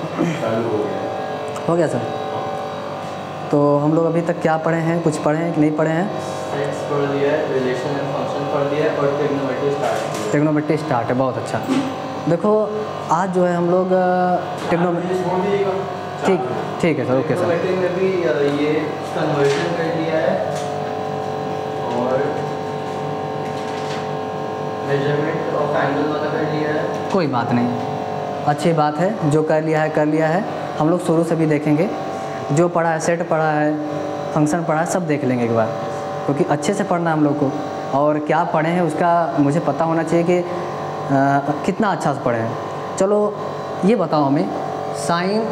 चालू हो गया। हो गया सर? तो हम लोग अभी तक क्या पढ़े हैं, कुछ पढ़े हैं कि नहीं पढ़े हैं? साइंस पढ़ लिया है, रिलेशन एंड फंक्शन पढ़ लिया है और ट्रिग्नोमेट्री स्टार्ट किया है। ट्रिग्नोमेट्री स्टार्ट है, बहुत अच्छा। देखो आज जो है हम लोग ट्रिग्नोमेट्री ठीक ठीक है सर, ओके सर। में भी ये कन्वर्जन कर लिया है और मेजरमेंट ऑफ एंगल वाला कर लिया है। कोई बात नहीं, अच्छी बात है, जो कर लिया है कर लिया है। हम लोग शुरू से भी देखेंगे, जो पढ़ा है, सेट पढ़ा है, फंक्शन पढ़ा है, सब देख लेंगे एक बार, क्योंकि अच्छे से पढ़ना है हम लोग को। और क्या पढ़े हैं उसका मुझे पता होना चाहिए कि कितना अच्छा से पढ़े हैं। चलो ये बताओ हमें, साइन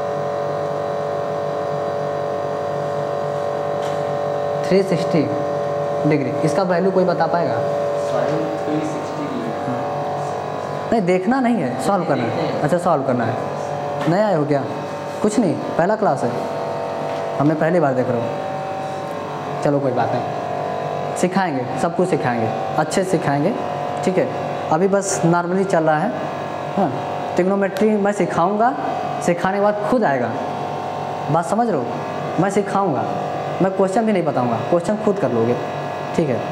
360 डिग्री, इसका वैल्यू कोई बता पाएगा? साइन 360 नहीं, देखना नहीं है, सॉल्व करना है। अच्छा, सॉल्व करना है। नया हो क्या? कुछ नहीं, पहला क्लास है, हमें पहली बार देख रहे हो। चलो कोई बात नहीं, सिखाएंगे, सब कुछ सिखाएंगे, अच्छे से सिखाएंगे, ठीक है। अभी बस नॉर्मली चल रहा है। हाँ, ट्रिग्नोमेट्री मैं सिखाऊंगा, सिखाने के बाद खुद आएगा। बात समझ रहे हो? मैं सिखाऊंगा, मैं क्वेश्चन भी नहीं बताऊंगा, क्वेश्चन खुद कर लोगे, ठीक है।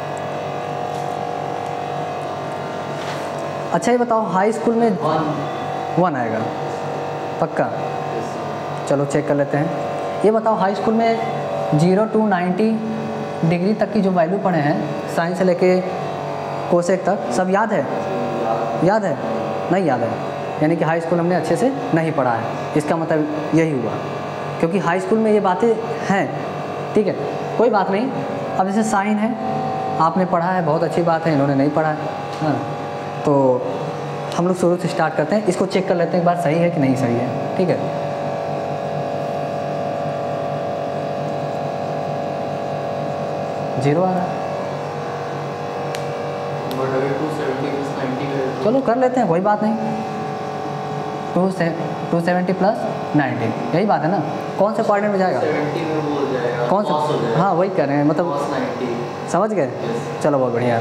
अच्छा ये बताओ, हाई स्कूल में 1 आएगा पक्का? चलो चेक कर लेते हैं। ये बताओ, हाई स्कूल में 0 to 90 डिग्री तक की जो वैल्यू पढ़े हैं, साइन से लेके कोसेक तक, सब याद है? याद है? नहीं याद है, यानी कि हाई स्कूल हमने अच्छे से नहीं पढ़ा है, इसका मतलब यही हुआ। क्योंकि हाई स्कूल में ये बातें हैं, ठीक है, कोई बात नहीं। अब जैसे साइन है, आपने पढ़ा है, बहुत अच्छी बात है, इन्होंने नहीं पढ़ा है। हाँ, तो हम लोग शुरू से स्टार्ट करते हैं, इसको चेक कर लेते हैं एक बार, सही है कि नहीं सही है, ठीक है। जीरो आ रहा है, चलो कर लेते हैं, कोई बात नहीं। 270 प्लस 90, यही बात है ना? कौन से कोऑर्डिनेट में जाएगा? 70 में बोल जाएगा, कौन सा? हाँ वही कर रहे हैं, मतलब 90। समझ गए? चलो बहुत बढ़िया।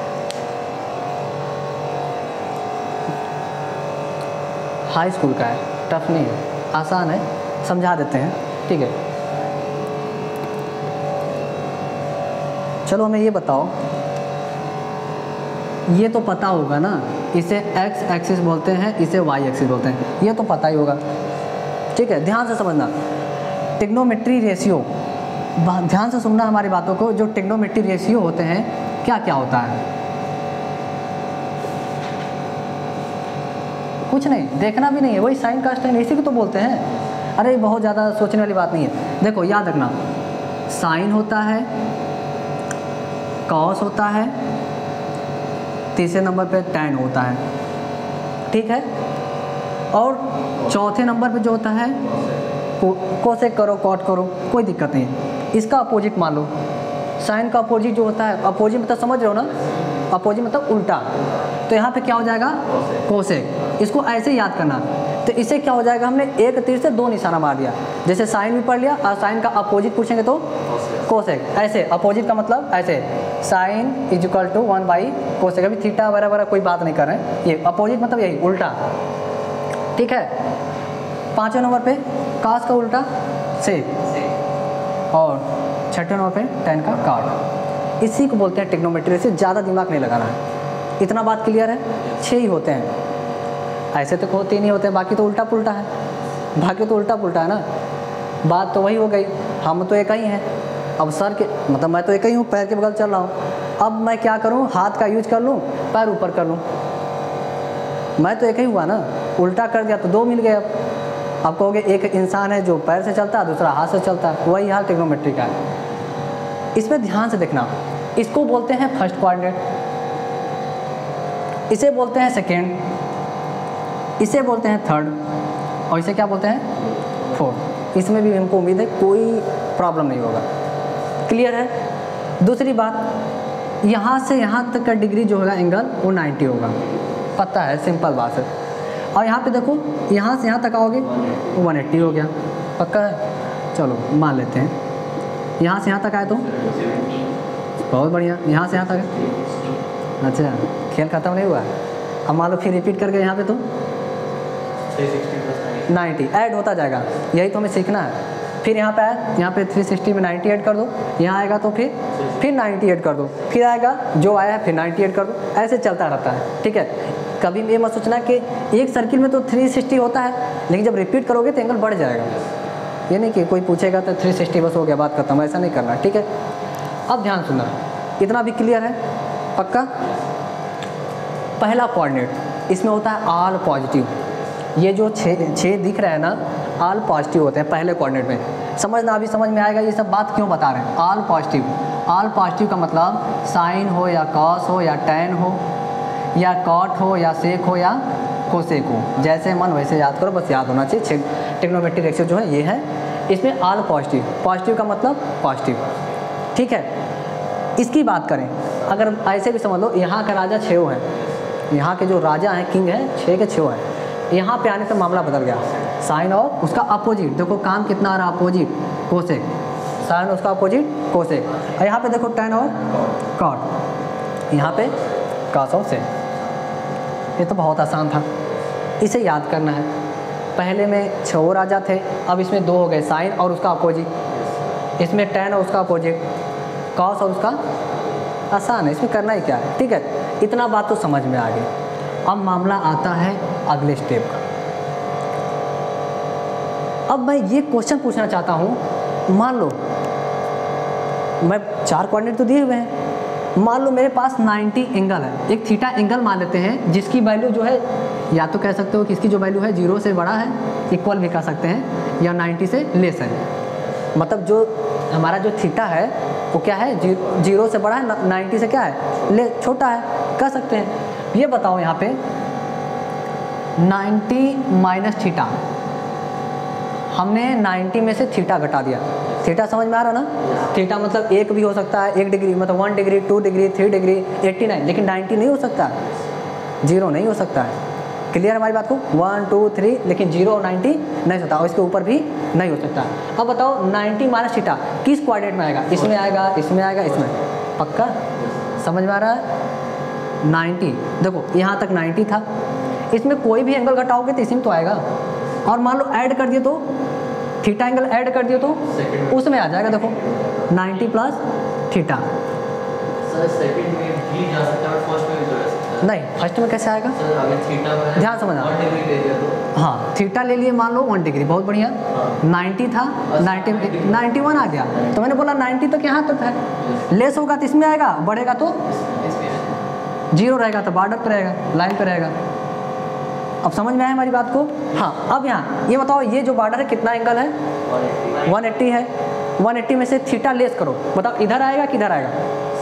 हाई स्कूल का है, टफ नहीं है, आसान है, समझा देते हैं, ठीक है। चलो हमें ये बताओ, ये तो पता होगा ना, इसे एक्स एक्सिस बोलते हैं, इसे वाई एक्सिस बोलते हैं, ये तो पता ही होगा, ठीक है। ध्यान से समझना, ट्रिग्नोमेट्री रेशियो, ध्यान से सुनना हमारी बातों को। जो ट्रिग्नोमेट्री रेशियो होते हैं, क्या क्या होता है? कुछ नहीं, देखना भी नहीं है, वही साइन का स्टाइन, इसी को तो बोलते हैं। अरे बहुत ज़्यादा सोचने वाली बात नहीं है। देखो याद रखना, साइन होता है, कॉस होता है, तीसरे नंबर पे टैन होता है, ठीक है। और चौथे नंबर पे जो होता है, कोसेक करो, कॉट करो, कोई दिक्कत नहीं है। इसका अपोजिट मान लो, साइन का अपोजिट जो होता है, अपोजिट मतलब समझ रहे हो ना, अपोजिट मतलब उल्टा, तो यहाँ पे क्या हो जाएगा? कोसेक। इसको ऐसे याद करना, तो इससे क्या हो जाएगा, हमने एक तीर से 2 निशाना मार दिया। जैसे साइन भी पढ़ लिया, और साइन का अपोजिट पूछेंगे तो कोसेक, ऐसे अपोजिट का मतलब ऐसे, साइन इज इक्वल टू 1/कोसेक। अभी थीटा वगैरह कोई बात नहीं कर रहे हैं, ये अपोजिट मतलब यही उल्टा, ठीक है। 5वें नंबर पे कास का उल्टा सेक, और 6वें नंबर पे टैन का काट। इसी को बोलते हैं ट्रिग्नोमेट्री से, ज़्यादा दिमाग नहीं लगाना है। इतना बात क्लियर है? 6 ही होते हैं, ऐसे तो 3 ही होते हैं, बाकी तो उल्टा पुल्टा है, बाकी तो उल्टा पुल्टा है ना। बात तो वही हो गई, हम तो एक ही हैं। अब सर के मतलब मैं तो एक ही हूँ, पैर के बगल चल रहा हूँ। अब मैं क्या करूँ, हाथ का यूज कर लूँ, पैर ऊपर कर लूँ, मैं तो एक ही हुआ ना। उल्टा कर दिया तो 2 मिल गए। अब कहोगे एक इंसान है जो पैर से चलता है, दूसरा हाथ से चलता है, वही हाल ट्रिग्नोमेट्री का है। इसमें ध्यान से देखना, इसको बोलते हैं फर्स्ट कोऑर्डिनेट, इसे बोलते हैं सेकेंड, इसे बोलते हैं थर्ड, और इसे क्या बोलते हैं? फोर्थ। इसमें भी हमको उम्मीद है कोई प्रॉब्लम नहीं होगा, क्लियर है? दूसरी बात, यहाँ से यहाँ तक का डिग्री जो होगा एंगल, वो 90 होगा, पता है, सिंपल बात है। और यहाँ पे देखो, यहाँ से यहाँ तक आओगे, 180 हो गया, पक्का है? चलो मान लेते हैं, यहाँ से यहाँ तक आए तो बहुत बढ़िया, यहाँ से यहाँ तक है। अच्छा, खेल खत्म नहीं हुआ, अब मान लो फिर रिपीट करके यहाँ पे तो 360 + 90 ऐड होता जाएगा, यही तो हमें सीखना है। फिर यहाँ पे आया, यहाँ पे 360 में 90 ऐड कर दो, यहाँ आएगा तो फिर 90 ऐड कर दो, फिर आएगा जो आया है फिर 90 ऐड कर दो, ऐसे चलता रहता है। ठीक है, कभी ये मत सोचना कि एक सर्किल में तो 360 होता है, लेकिन जब रिपीट करोगे तो एंगल बढ़ जाएगा। ये नहीं कि कोई पूछेगा तो 360 बस हो गया बात खत्म, ऐसा नहीं करना। ठीक है, अब ध्यान सुनना, इतना भी क्लियर है पक्का। पहला कोऑर्डिनेट इसमें होता है ऑल पॉजिटिव, ये जो छः दिख रहा है ना ऑल पॉजिटिव होते हैं पहले कोऑर्डिनेट में। समझना, अभी समझ में आएगा ये सब बात क्यों बता रहे हैं। ऑल पॉजिटिव, ऑल पॉजिटिव का मतलब साइन हो या कॉस हो या टैन हो या कॉट हो या सेक हो या कोसेक हो, जैसे मन वैसे याद करो, बस याद होना चाहिए। ट्रिग्नोमेट्रिक रेशियो जो है ये है, इसमें ऑल पॉजिटिव, पॉजिटिव का मतलब पॉजिटिव। ठीक है, इसकी बात करें अगर ऐसे भी समझ लो, यहाँ का राजा 6 है, यहाँ के जो राजा हैं किंग है 6 के 6 है, यहाँ पे आने पर मामला बदल गया। साइन और उसका अपोजिट, देखो काम कितना आ रहा, अपोजिट कोसेक, साइन उसका अपोजिट कोसेक, और यहाँ पे देखो टैन और कॉट, यहाँ पे कॉस और सेक। ये तो बहुत आसान था, इसे याद करना है। पहले में 6 राजा थे, अब इसमें 2 हो गए, साइन और उसका अपोजिट, इसमें टैन और उसका अपोजिट, कॉस और उसका, आसान है, इसमें करना ही क्या है। ठीक है, इतना बात तो समझ में आ गई। अब मामला आता है अगले स्टेप का। अब मैं ये क्वेश्चन पूछना चाहता हूँ, मान लो मैं 4 कोऑर्डिनेट तो दिए हुए हैं, मान लो मेरे पास 90 एंगल है, एक थीटा एंगल मान लेते हैं जिसकी वैल्यू जो है, या तो कह सकते हो कि इसकी जो वैल्यू है 0 से बड़ा है, इक्वल भी कह सकते हैं, या 90 से लेस है। मतलब जो हमारा जो थीटा है वो क्या है, 0 से बड़ा है, 90 से क्या है, छोटा है, कह सकते हैं। ये बताओ यहाँ पे 90 माइनस थीटा, हमने 90 में से थीटा घटा दिया। थीटा समझ में आ रहा ना, थीटा मतलब 1 भी हो सकता है, 1 डिग्री मतलब 1 डिग्री, 2 डिग्री, 3 डिग्री, 89, लेकिन 90 नहीं हो सकता, 0 नहीं हो सकता है। क्लियर हमारी बात को, 1 2 3, लेकिन 0 और 90 नहीं होता, और इसके ऊपर भी नहीं हो सकता। अब बताओ 90 माइनस थीटा किस कोऑर्डिनेट में आएगा, इसमें आएगा, इसमें आएगा, इसमें, पक्का समझ में आ रहा है। 90 देखो यहाँ तक 90 था, इसमें कोई भी एंगल घटाओगे तो इसमें तो आएगा, और मान लो ऐड कर दिए तो थीटा एंगल ऐड कर दिए तो उसमें आ जाएगा। देखो 90 प्लस थीटा, सर सेकंड में भी जा सकता है, फर्स्ट में भी जा सकता है। नहीं फर्स्ट में कैसे आएगा, सर अगर थीटा में ध्यान समझना, 1 डिग्री ले लिया तो, हाँ थीटा ले लिए मान लो 1 डिग्री, बहुत बढ़िया। 90 था, 91 आ गया, तो मैंने बोला 90 तक यहाँ तक है, लेस होगा तो इसमें आएगा, बढ़ेगा तो 0 रहेगा तो बॉर्डर पर रहेगा, लाइन पर रहेगा। अब समझ में आया हमारी बात को। हाँ अब यहाँ ये बताओ, ये जो बॉर्डर है कितना एंगल है, 180 है, 180 में से थीटा लेस करो, बताओ इधर आएगा किधर आएगा,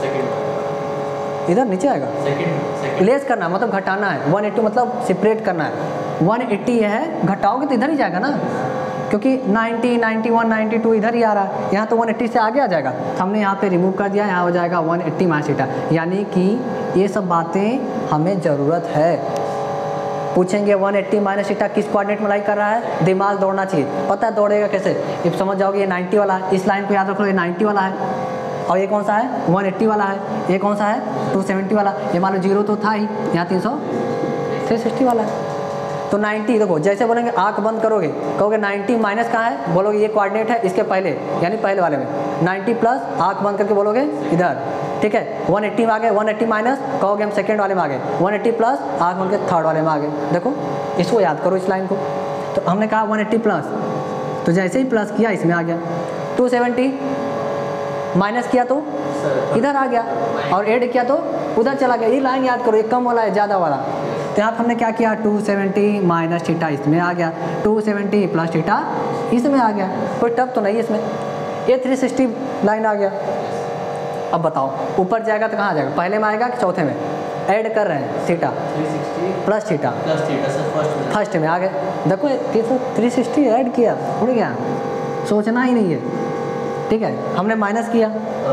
इधर नीचे आएगा, लेस करना है मतलब घटाना है, 180 मतलब सेपरेट करना है, 180 ये है, घटाओगे तो इधर ही जाएगा ना, क्योंकि 90, 91, 92 इधर ही आ रहा है, यहाँ तो 180 से आगे आ जाएगा, तो हमने यहाँ पे रिमूव कर दिया, यहाँ हो जाएगा 180 माइनस थीटा। यानी कि ये सब बातें हमें ज़रूरत है। पूछेंगे 180 माइनस थीटा किस कोऑर्डिनेट में लाई कर रहा है, दिमाग दौड़ना चाहिए, पता है दौड़ेगा कैसे, ये समझ जाओगे। ये 90 वाला है, इस लाइन को याद रख लो, ये 90 वाला है, और ये कौन सा है, 180 वाला है, ये कौन सा है, 270 वाला, ये मान लो 0 तो था ही, यहाँ 360 वाला है। तो 90 देखो, जैसे बोलेंगे आंख बंद करोगे, कहोगे 90 माइनस कहाँ है, बोलोगे ये कोऑर्डिनेट है इसके पहले, यानी पहले वाले में, 90 प्लस आंख बंद करके बोलोगे इधर, ठीक है। 180 में आ गए, 180 माइनस कहोगे हम सेकेंड वाले में आ गए, 180 प्लस आंख बंद के थर्ड वाले में आ गए। देखो इसको याद करो, इस लाइन को। तो हमने कहा 180 प्लस, तो जैसे ही प्लस किया इसमें आ गया, 270 माइनस किया तो इधर आ गया, और ऐड किया तो उधर चला गया। ये लाइन याद करो, ये कम वाला है ज़्यादा वाला। तो यहाँ हमने क्या किया, 270 माइनस थीटा इसमें आ गया, 270 प्लस थीटा इसमें आ गया, कोई टफ तो नहीं इसमें। ये 360 लाइन आ गया। अब बताओ ऊपर जाएगा तो कहाँ जाएगा, पहले में आएगा कि चौथे में, ऐड कर रहे हैं theta 360 plus theta sir first में आ गए। देखो 360 ऐड किया, उड़ गया, सोचना ही नहीं है, ठीक है। हमने माइनस किया,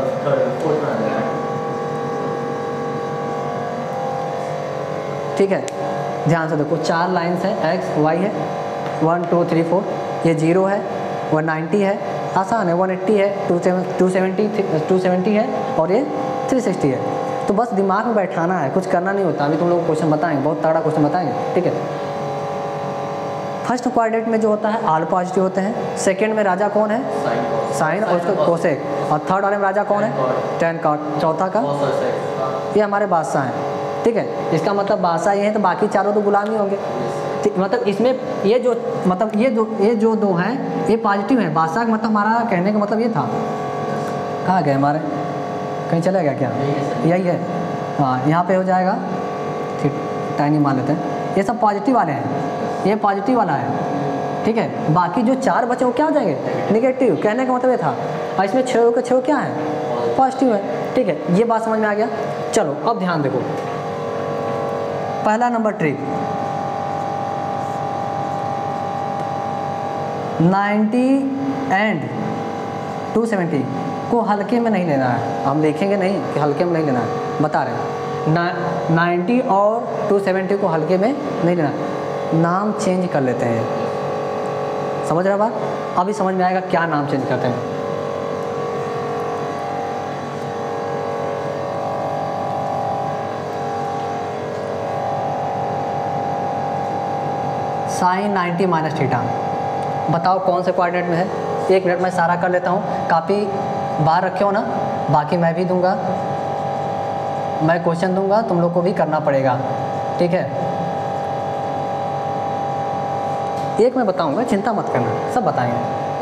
ठीक है। ध्यान से देखो, 4 लाइन्स है, एक्स वाई है, 1 2 3 4, ये 0 है, 190 है, आसान है, 180 है, 270 है, और ये 360 है। तो बस दिमाग में बैठाना है, कुछ करना नहीं होता। अभी तुम लोग को क्वेश्चन बताएंगे, बहुत तगड़ा क्वेश्चन बताएंगे, ठीक है। फर्स्ट क्वाड्रेंट में जो होता है ऑल पॉजिटिव होते हैं, सेकेंड में राजा कौन है, साइन और उसका कोसेक, और थर्ड वाले में राजा कौन है, टेन कॉट, चौथा का ये हमारे बादशाह हैं। ठीक है, इसका मतलब बादशाह ये है तो बाकी चारों तो गुलाम ही होंगे। मतलब इसमें ये जो दो हैं ये पॉजिटिव है। बादशाह का मतलब हमारा कहने का मतलब ये था, कहाँ गए हमारे, कहीं चला गया क्या, यही है। हाँ, यहाँ पे हो जाएगा, ठीक, टाइनी मान लेते हैं। ये सब पॉजिटिव वाले हैं, ये पॉजिटिव वाला है। ठीक है, बाकी जो चार बचे वो क्या हो जाएंगे, निगेटिव। कहने का मतलब ये था, और इसमें 6 के 6 क्या है, पॉजिटिव है। ठीक है, ये बात समझ में आ गया। चलो अब ध्यान देखो, पहला नंबर ट्रिक, 90 एंड 270 को हल्के में नहीं लेना है। हम देखेंगे नहीं कि हल्के में नहीं लेना है, बता रहे हैं। 90 और 270 को हल्के में नहीं लेना, नाम चेंज कर लेते हैं। समझ रहे बात, अभी समझ में आएगा क्या नाम चेंज करते हैं। साइन 90 माइनस थीटा, बताओ कौन से क्वाड्रेंट में है। 1 मिनट में सारा कर लेता हूँ, काफ़ी बाहर रखे हो ना, बाकी मैं भी दूंगा, मैं क्वेश्चन दूंगा, तुम लोग को भी करना पड़ेगा। ठीक है, एक मैं बताऊंगा, चिंता मत करना, सब बताएंगे।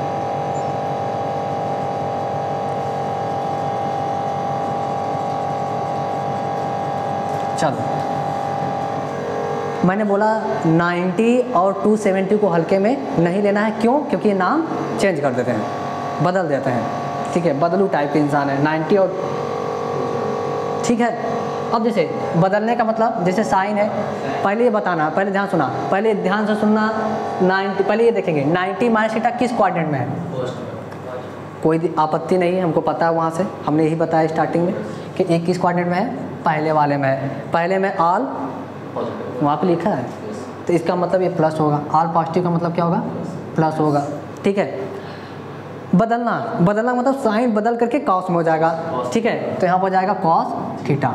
चलो, मैंने बोला 90 और 270 को हल्के में नहीं लेना है। क्यों? क्योंकि ये नाम चेंज कर देते हैं, बदल देते हैं। ठीक है, बदलू टाइप के इंसान है 90 और, ठीक है। अब जैसे बदलने का मतलब, जैसे साइन है, पहले ये बताना, पहले ध्यान सुना, पहले ध्यान से सुनना। 90, पहले ये देखेंगे 90 माइनस थीटा किस क्वाड्रेंट में है, कोई आपत्ति नहीं है, हमको पता है, वहाँ से हमने यही बताया स्टार्टिंग में कि एक किस क्वाड्रेंट में है, पहले वाले में है। पहले में ऑल वहाँ पे लिखा है, तो इसका मतलब ये प्लस होगा। ऑल पॉजिटिव का मतलब क्या होगा, प्लस होगा। ठीक है, बदलना मतलब साइन बदल करके कॉस में हो जाएगा। ठीक है, तो यहाँ पर जाएगा कॉस थीटा,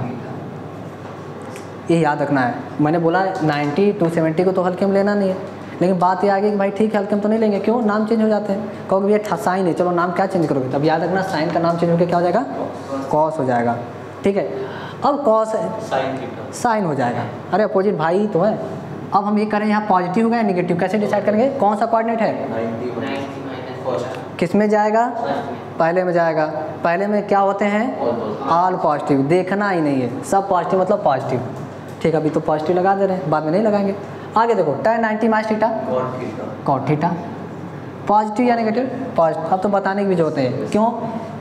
ये याद रखना है। मैंने बोला 90 270 को तो हल्के में लेना नहीं है, लेकिन बात ये आ गई कि भाई ठीक है हल्के में तो नहीं लेंगे, क्यों, नाम चेंज हो जाते हैं। कहोगे ये साइन है, चलो नाम क्या चेंज करोगे, तब याद रखना साइन का नाम चेंज होकर क्या हो जाएगा, कॉस हो जाएगा। ठीक है, अब कॉस साइन हो जाएगा, अरे अपोजिट भाई तो है। अब हम ये करें यहाँ पॉजिटिव होगा या निगेटिव, कैसे डिसाइड करेंगे, कौन सा कोऑर्डिनेट है, किस में जाएगा, पहले में जाएगा। पहले में क्या होते हैं, ऑल पॉजिटिव, देखना ही नहीं है, सब पॉजिटिव मतलब पॉजिटिव। ठीक है, अभी तो पॉजिटिव लगा दे रहे हैं, बाद में नहीं लगाएंगे। आगे देखो, tan 90 minus theta cot theta, positive या नेगेटिव, पॉजिटिव। अब तो बताने की भी जरूरत है, क्यों,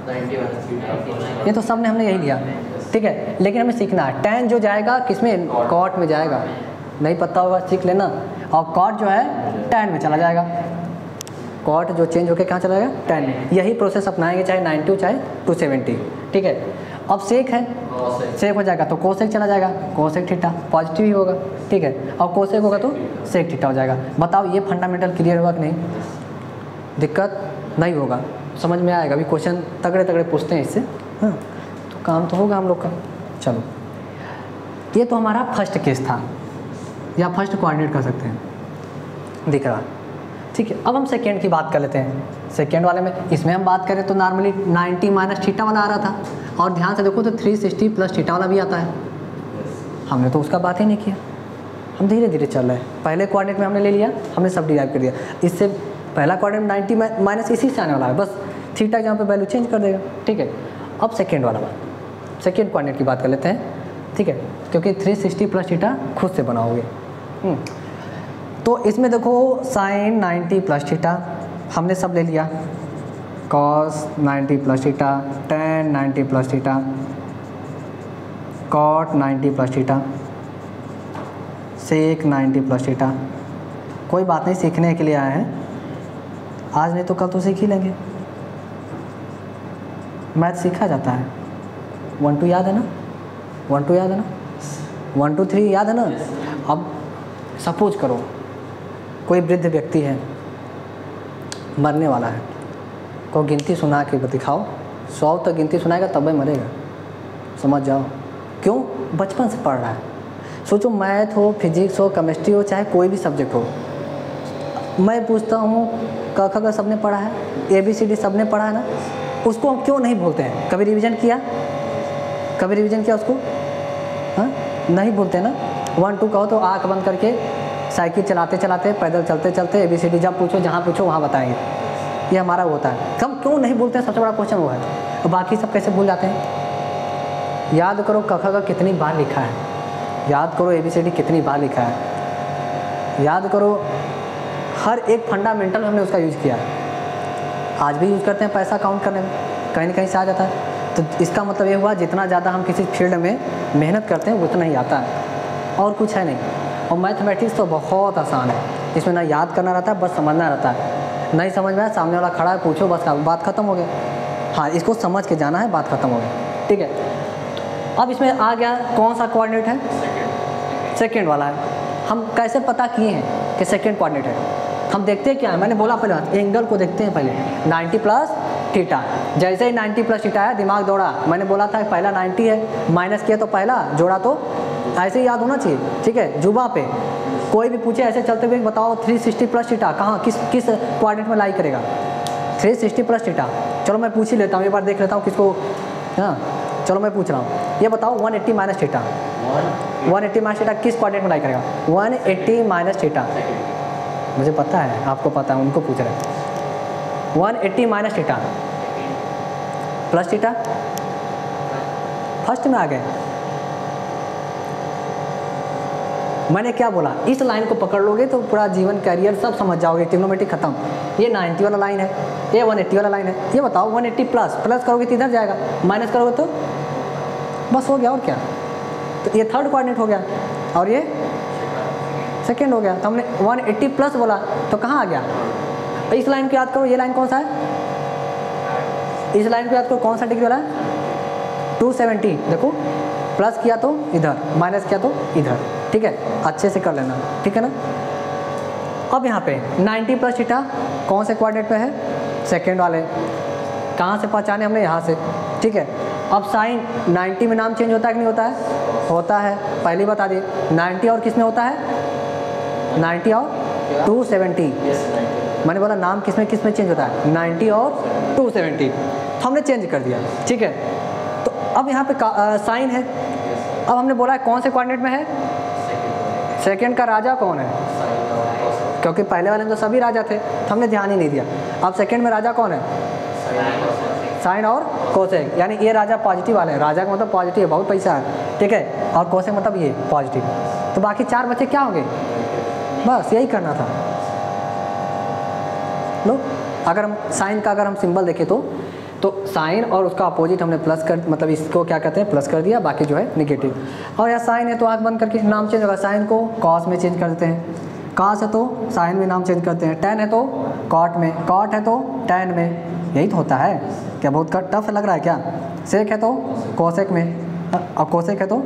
ये तो सब ने हमने यही लिया। ठीक है, लेकिन हमें सीखना है, tan जो जाएगा किसमें, कॉट में जाएगा, नहीं पता होगा सीख लेना। और कॉट जो है tan में चला जाएगा, कॉट जो चेंज होकर कहाँ चला जाएगा, tan में। यही प्रोसेस अपनाएंगे चाहे 90 चाहे 270। ठीक है, अब सेक है, सेक हो जाएगा तो कोसेक चला जाएगा, कोसेक थीटा पॉजिटिव ही होगा। ठीक है, और कोसेक होगा तो सेक थीटा हो जाएगा। बताओ ये फंडामेंटल क्लियर होगा कि नहीं, दिक्कत नहीं होगा, समझ में आएगा। अभी क्वेश्चन तगड़े तगड़े पूछते हैं इससे, हाँ, तो काम तो होगा हम लोग का। चलो, ये तो हमारा फर्स्ट केस था, या फर्स्ट कोऑर्डिनेट कर सकते हैं, दिख रहा। ठीक है, अब हम सेकेंड की बात कर लेते हैं। सेकेंड वाले में, इसमें हम बात करें तो नॉर्मली 90 माइनस थीटा वाला आ रहा था, और ध्यान से देखो तो 360 प्लस थीटा वाला भी आता है। हमने तो उसका बात ही नहीं किया, हम धीरे धीरे चल रहे हैं। पहले कोऑर्डिनेट में हमने ले लिया, हमने सब डिराइव कर दिया। इससे पहला कोऑर्डिनेट 90 माइनस इसी से आने वाला है, बस थीटा जहाँ पे वैल्यू चेंज कर देगा। ठीक है, अब सेकेंड वाला बात, सेकेंड कोऑर्डिनेट की बात कर लेते हैं। ठीक है, क्योंकि 360 प्लस थीटा खुद से बनाओगे। तो इसमें देखो साइन 90 प्लस थीटा हमने सब ले लिया, cos 90 plus theta, tan 90 plus theta, cot 90 plus theta, sec 90 plus theta. कोई बात नहीं, सीखने के लिए आए हैं, आज नहीं तो कल तो सीख ही लेंगे। मैथ सीखा जाता है। 1 2 याद है ना, 1 2 याद है ना, 1 2 3 याद है ना। अब सपोज करो कोई वृद्ध व्यक्ति है, मरने वाला है, को गिनती सुना के दिखाओ, 100 तक गिनती सुनाएगा तब भी मरेगा, समझ जाओ। क्यों, बचपन से पढ़ रहा है। सोचो मैथ हो, फिजिक्स हो, केमिस्ट्री हो, चाहे कोई भी सब्जेक्ट हो, मैं पूछता हूँ क ख ग सबने पढ़ा है, ABCD सबने पढ़ा है ना, उसको हम क्यों नहीं बोलते हैं? कभी रिवीजन किया? कभी रिवीजन किया उसको? हाँ, नहीं बोलते ना। 1 2 कहो तो आँख बंद करके साइकिल चलाते चलाते, पैदल चलते चलते ABCD जब पूछो जहाँ पूछो वहाँ बताएंगे। ये हमारा होता है। हम क्यों नहीं बोलते हैं? सबसे बड़ा क्वेश्चन वो है। और बाकी सब कैसे भूल जाते हैं? याद करो क ख ग कितनी बार लिखा है, याद करो ABCD कितनी बार लिखा है, याद करो हर एक फंडामेंटल हमने उसका यूज़ किया है। आज भी यूज़ करते हैं पैसा काउंट करने में, कहीं ना कहीं से आ जाता है। तो इसका मतलब ये हुआ जितना ज़्यादा हम किसी फील्ड में मेहनत करते हैं उतना ही आता है, और कुछ है नहीं। और मैथमेटिक्स तो बहुत आसान है, इसमें ना याद करना रहता है, बस समझना रहता है। नहीं समझ में आया, सामने वाला खड़ा है, पूछो, बस बात खत्म हो गया। हाँ, इसको समझ के जाना है, बात खत्म हो गई, ठीक है। अब इसमें आ गया कौन सा कोऑर्डिनेट है? सेकेंड वाला है। हम कैसे पता किए हैं कि सेकेंड कोऑर्डिनेट है? हम देखते हैं क्या है, मैंने बोला पहले एंगल को देखते हैं पहले, 90 प्लस थीटा। जैसे ही 90 प्लस थीटा है दिमाग दौड़ा, मैंने बोला था पहला 90 है, माइनस किया तो पहला, जोड़ा तो ऐसे ही याद होना चाहिए, ठीक है। जुबा पे कोई भी पूछे ऐसे चलते हुए बताओ 360 प्लस थीटा कहाँ, किस कोऑर्डिनेट में लाई करेगा? 360 प्लस थीटा। चलो मैं पूछ ही लेता हूँ, एक बार देख लेता हूँ किसको। हाँ चलो मैं पूछ रहा हूँ, ये बताओ 180 माइनस थीटा, 180 माइनस थीटा किस कोऑर्डिनेट में लाई करेगा? 180 माइनस थीटा, मुझे पता है, आपको पता है, उनको पूछ रहे हैं। 180 minus theta plus theta, first में आ गए। मैंने क्या बोला? इस लाइन को पकड़ लोगे तो पूरा जीवन कैरियर सब समझ जाओगे, ट्रिग्नोमेट्री खत्म। ये 90 वाला लाइन है, ये 180 वाला लाइन है। ये बताओ 180 प्लस प्लस करोगे तो इधर जाएगा, माइनस करोगे तो बस हो गया, और क्या। तो ये थर्ड कोऑर्डिनेट हो गया, और ये सेकेंड हो गया। तो हमने 180 प्लस बोला तो कहाँ आ गया? इस लाइन को याद करो, ये लाइन कौन सा है? इस लाइन को याद करो, कौन सा डिग्री वाला है? 270। देखो प्लस किया तो इधर, माइनस किया तो इधर, ठीक है। अच्छे से कर लेना, ठीक है ना। अब यहाँ पे 90 प्लस थीटा कौन से कोऑर्डिनेट पे है? सेकेंड वाले। कहाँ से पहचाने हमने? यहाँ से, ठीक है। अब साइन 90 में नाम चेंज होता है कि नहीं होता है? होता है, पहले बता दिए। 90 और किस में होता है? 90 और 270। मैंने बोला नाम किस में चेंज होता है? 90 और 270। तो हमने चेंज कर दिया, ठीक है। तो अब यहाँ पे साइन है। अब हमने बोला है कौन से कोऑर्डिनेट में है? सेकेंड का राजा कौन है? क्योंकि पहले वाले में तो सभी राजा थे, तो हमने ध्यान ही नहीं दिया। अब सेकेंड में राजा कौन है? साइन और कोसेक, यानी ये राजा पॉजिटिव वाले हैं। राजा का मतलब पॉजिटिव है, बहुत पैसा है, ठीक है। और कोसेक मतलब ये पॉजिटिव। तो बाकी चार बच्चे क्या होंगे? बस यही करना था। लो, अगर हम साइन का अगर हम सिंबल देखें तो साइन और उसका अपोजिट हमने प्लस कर, मतलब इसको क्या कहते हैं, प्लस कर दिया, बाकी जो है निगेटिव। और यहाँ साइन है तो आँख बंद करके नाम चेंज होगा। साइन को कॉस में चेंज कर देते हैं, कॉस है तो साइन में नाम चेंज करते हैं, टैन है तो कॉट में, कॉट है तो टैन में। यही तो होता है क्या? बहुत टफ लग रहा है क्या? सेक है तो कोसेक में, और कोसेक है तो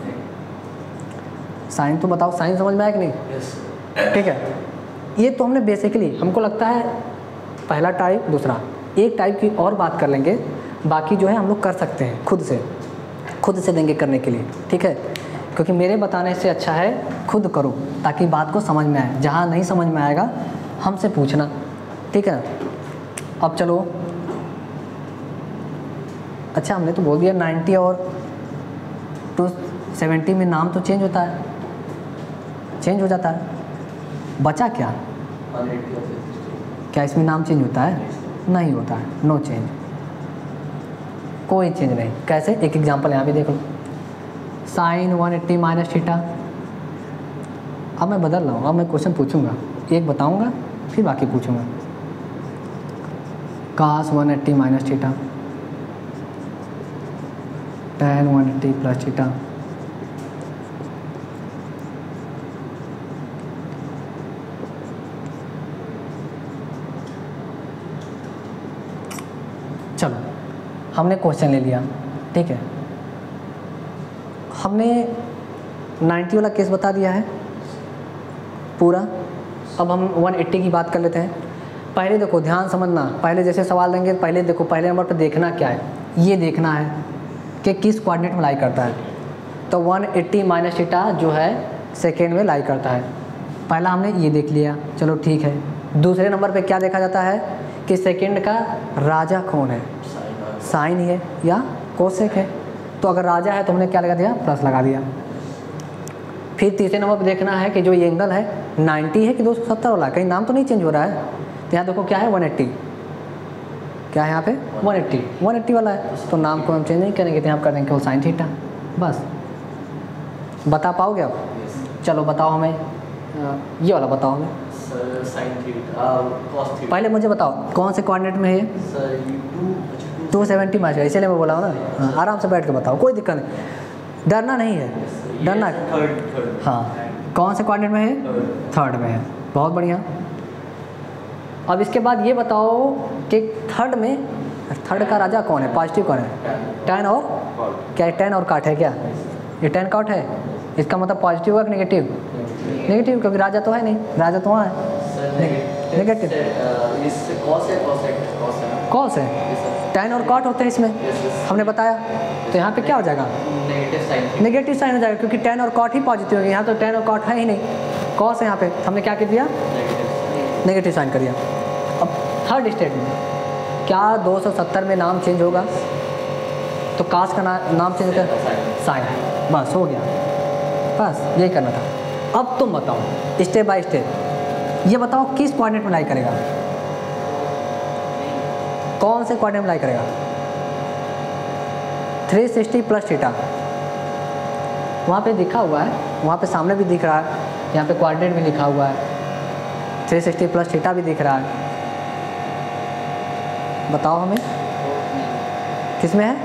साइन। तो बताओ साइन समझ में आया कि नहीं? ठीक है। ये तो हमने बेसिकली, हमको लगता है पहला टाइप, दूसरा एक टाइप की और बात कर लेंगे, बाकी जो है हम लोग कर सकते हैं खुद से देंगे करने के लिए, ठीक है। क्योंकि मेरे बताने से अच्छा है खुद करो, ताकि बात को समझ में आए। जहाँ नहीं समझ में आएगा हमसे पूछना, ठीक है। अब चलो, अच्छा हमने तो बोल दिया 90 और 270 में नाम तो चेंज होता है, चेंज हो जाता है। बचा क्या? क्या इसमें नाम चेंज होता है? नहीं होता है, नो चेंज, कोई चेंज नहीं। कैसे? एक एग्जांपल यहाँ भी देख लो, साइन 180 माइनस थीटा। अब मैं बदल रहा हूँ, अब मैं क्वेश्चन पूछूंगा, एक बताऊंगा फिर बाकी पूछूंगा। Cos 180 minus theta, tan 180 plus theta. चलो, हमने क्वेश्चन ले लिया, ठीक है। हमने 90 वाला केस बता दिया है पूरा। अब हम 180 की बात कर लेते हैं। पहले देखो, ध्यान समझना, पहले जैसे सवाल देंगे, पहले देखो, पहले नंबर पर देखना क्या है, ये देखना है कि किस कोऑर्डिनेट में लाई करता है। तो 180 माइनस थीटा जो है सेकेंड में लाई करता है। पहला हमने ये देख लिया, चलो ठीक है। दूसरे नंबर पे क्या देखा जाता है कि सेकंड का राजा कौन है, साइन है या कोसेक है। तो अगर राजा है तो हमने क्या लगा दिया, प्लस लगा दिया। फिर तीसरे नंबर पे देखना है कि जो ये एंगल है 90 है कि 270 वाला, कहीं नाम तो नहीं चेंज हो रहा है। तो यहाँ देखो क्या है 180, क्या है यहाँ पे 180 वाला है, तो नाम को हम चेंज नहीं करेंगे, तो यहाँ कर देंगे केवल साइन थीटा। बस बता पाओगे आप? चलो बताओ हमें, ये वाला बताओ हमें। Sine theta cos theta. पहले मुझे बताओ कौन से कोऑर्डिनेट में है ये? सर 270 मैच है, इसीलिए मैं बोला हूँ ना। हाँ, आराम से बैठ के बताओ, कोई दिक्कत नहीं, डरना नहीं है, डरना। थर्ड। हाँ, कौन से कोऑर्डिनेट में है? थर्ड में है, बहुत बढ़िया। अब इसके बाद ये बताओ कि थर्ड का राजा कौन है, पॉजिटिव कौन है? टैन और क्या, टैन और काट है क्या? ये टैन काट है, इसका मतलब पॉजिटिव होगा कि नेगेटिव? नेगेटिव, क्योंकि राजा तो है नहीं, राजा तो वहाँ है नेगेटिव। कॉस है, टैन और कॉट होते हैं इसमें, हमने बताया। तो यहाँ पे क्या हो जाएगा? नेगेटिव साइन हो जाएगा, क्योंकि टैन और कॉट ही पॉजिटिव है। यहाँ तो टैन और कॉट है ही नहीं, कॉस है। यहाँ पे हमने क्या कर दिया? नेगेटिव साइन कर दिया। अब थर्ड स्टेट में क्या 270 में नाम चेंज होगा? तो कास का नाम चेंज कर साइन, बस हो गया, बस यही करना था। अब तुम बताओ स्टेप बाय स्टेप, ये बताओ किस कोऑर्डिनेट में लाई करेगा, कौन से कोऑर्डिनेट में लाई करेगा? 360 प्लस थीटा वहाँ पे दिखा हुआ है, वहाँ पे सामने भी दिख रहा है, यहाँ पे कोऑर्डिनेट भी लिखा हुआ है, 360 प्लस थीटा भी दिख रहा है। बताओ हमें किस में है?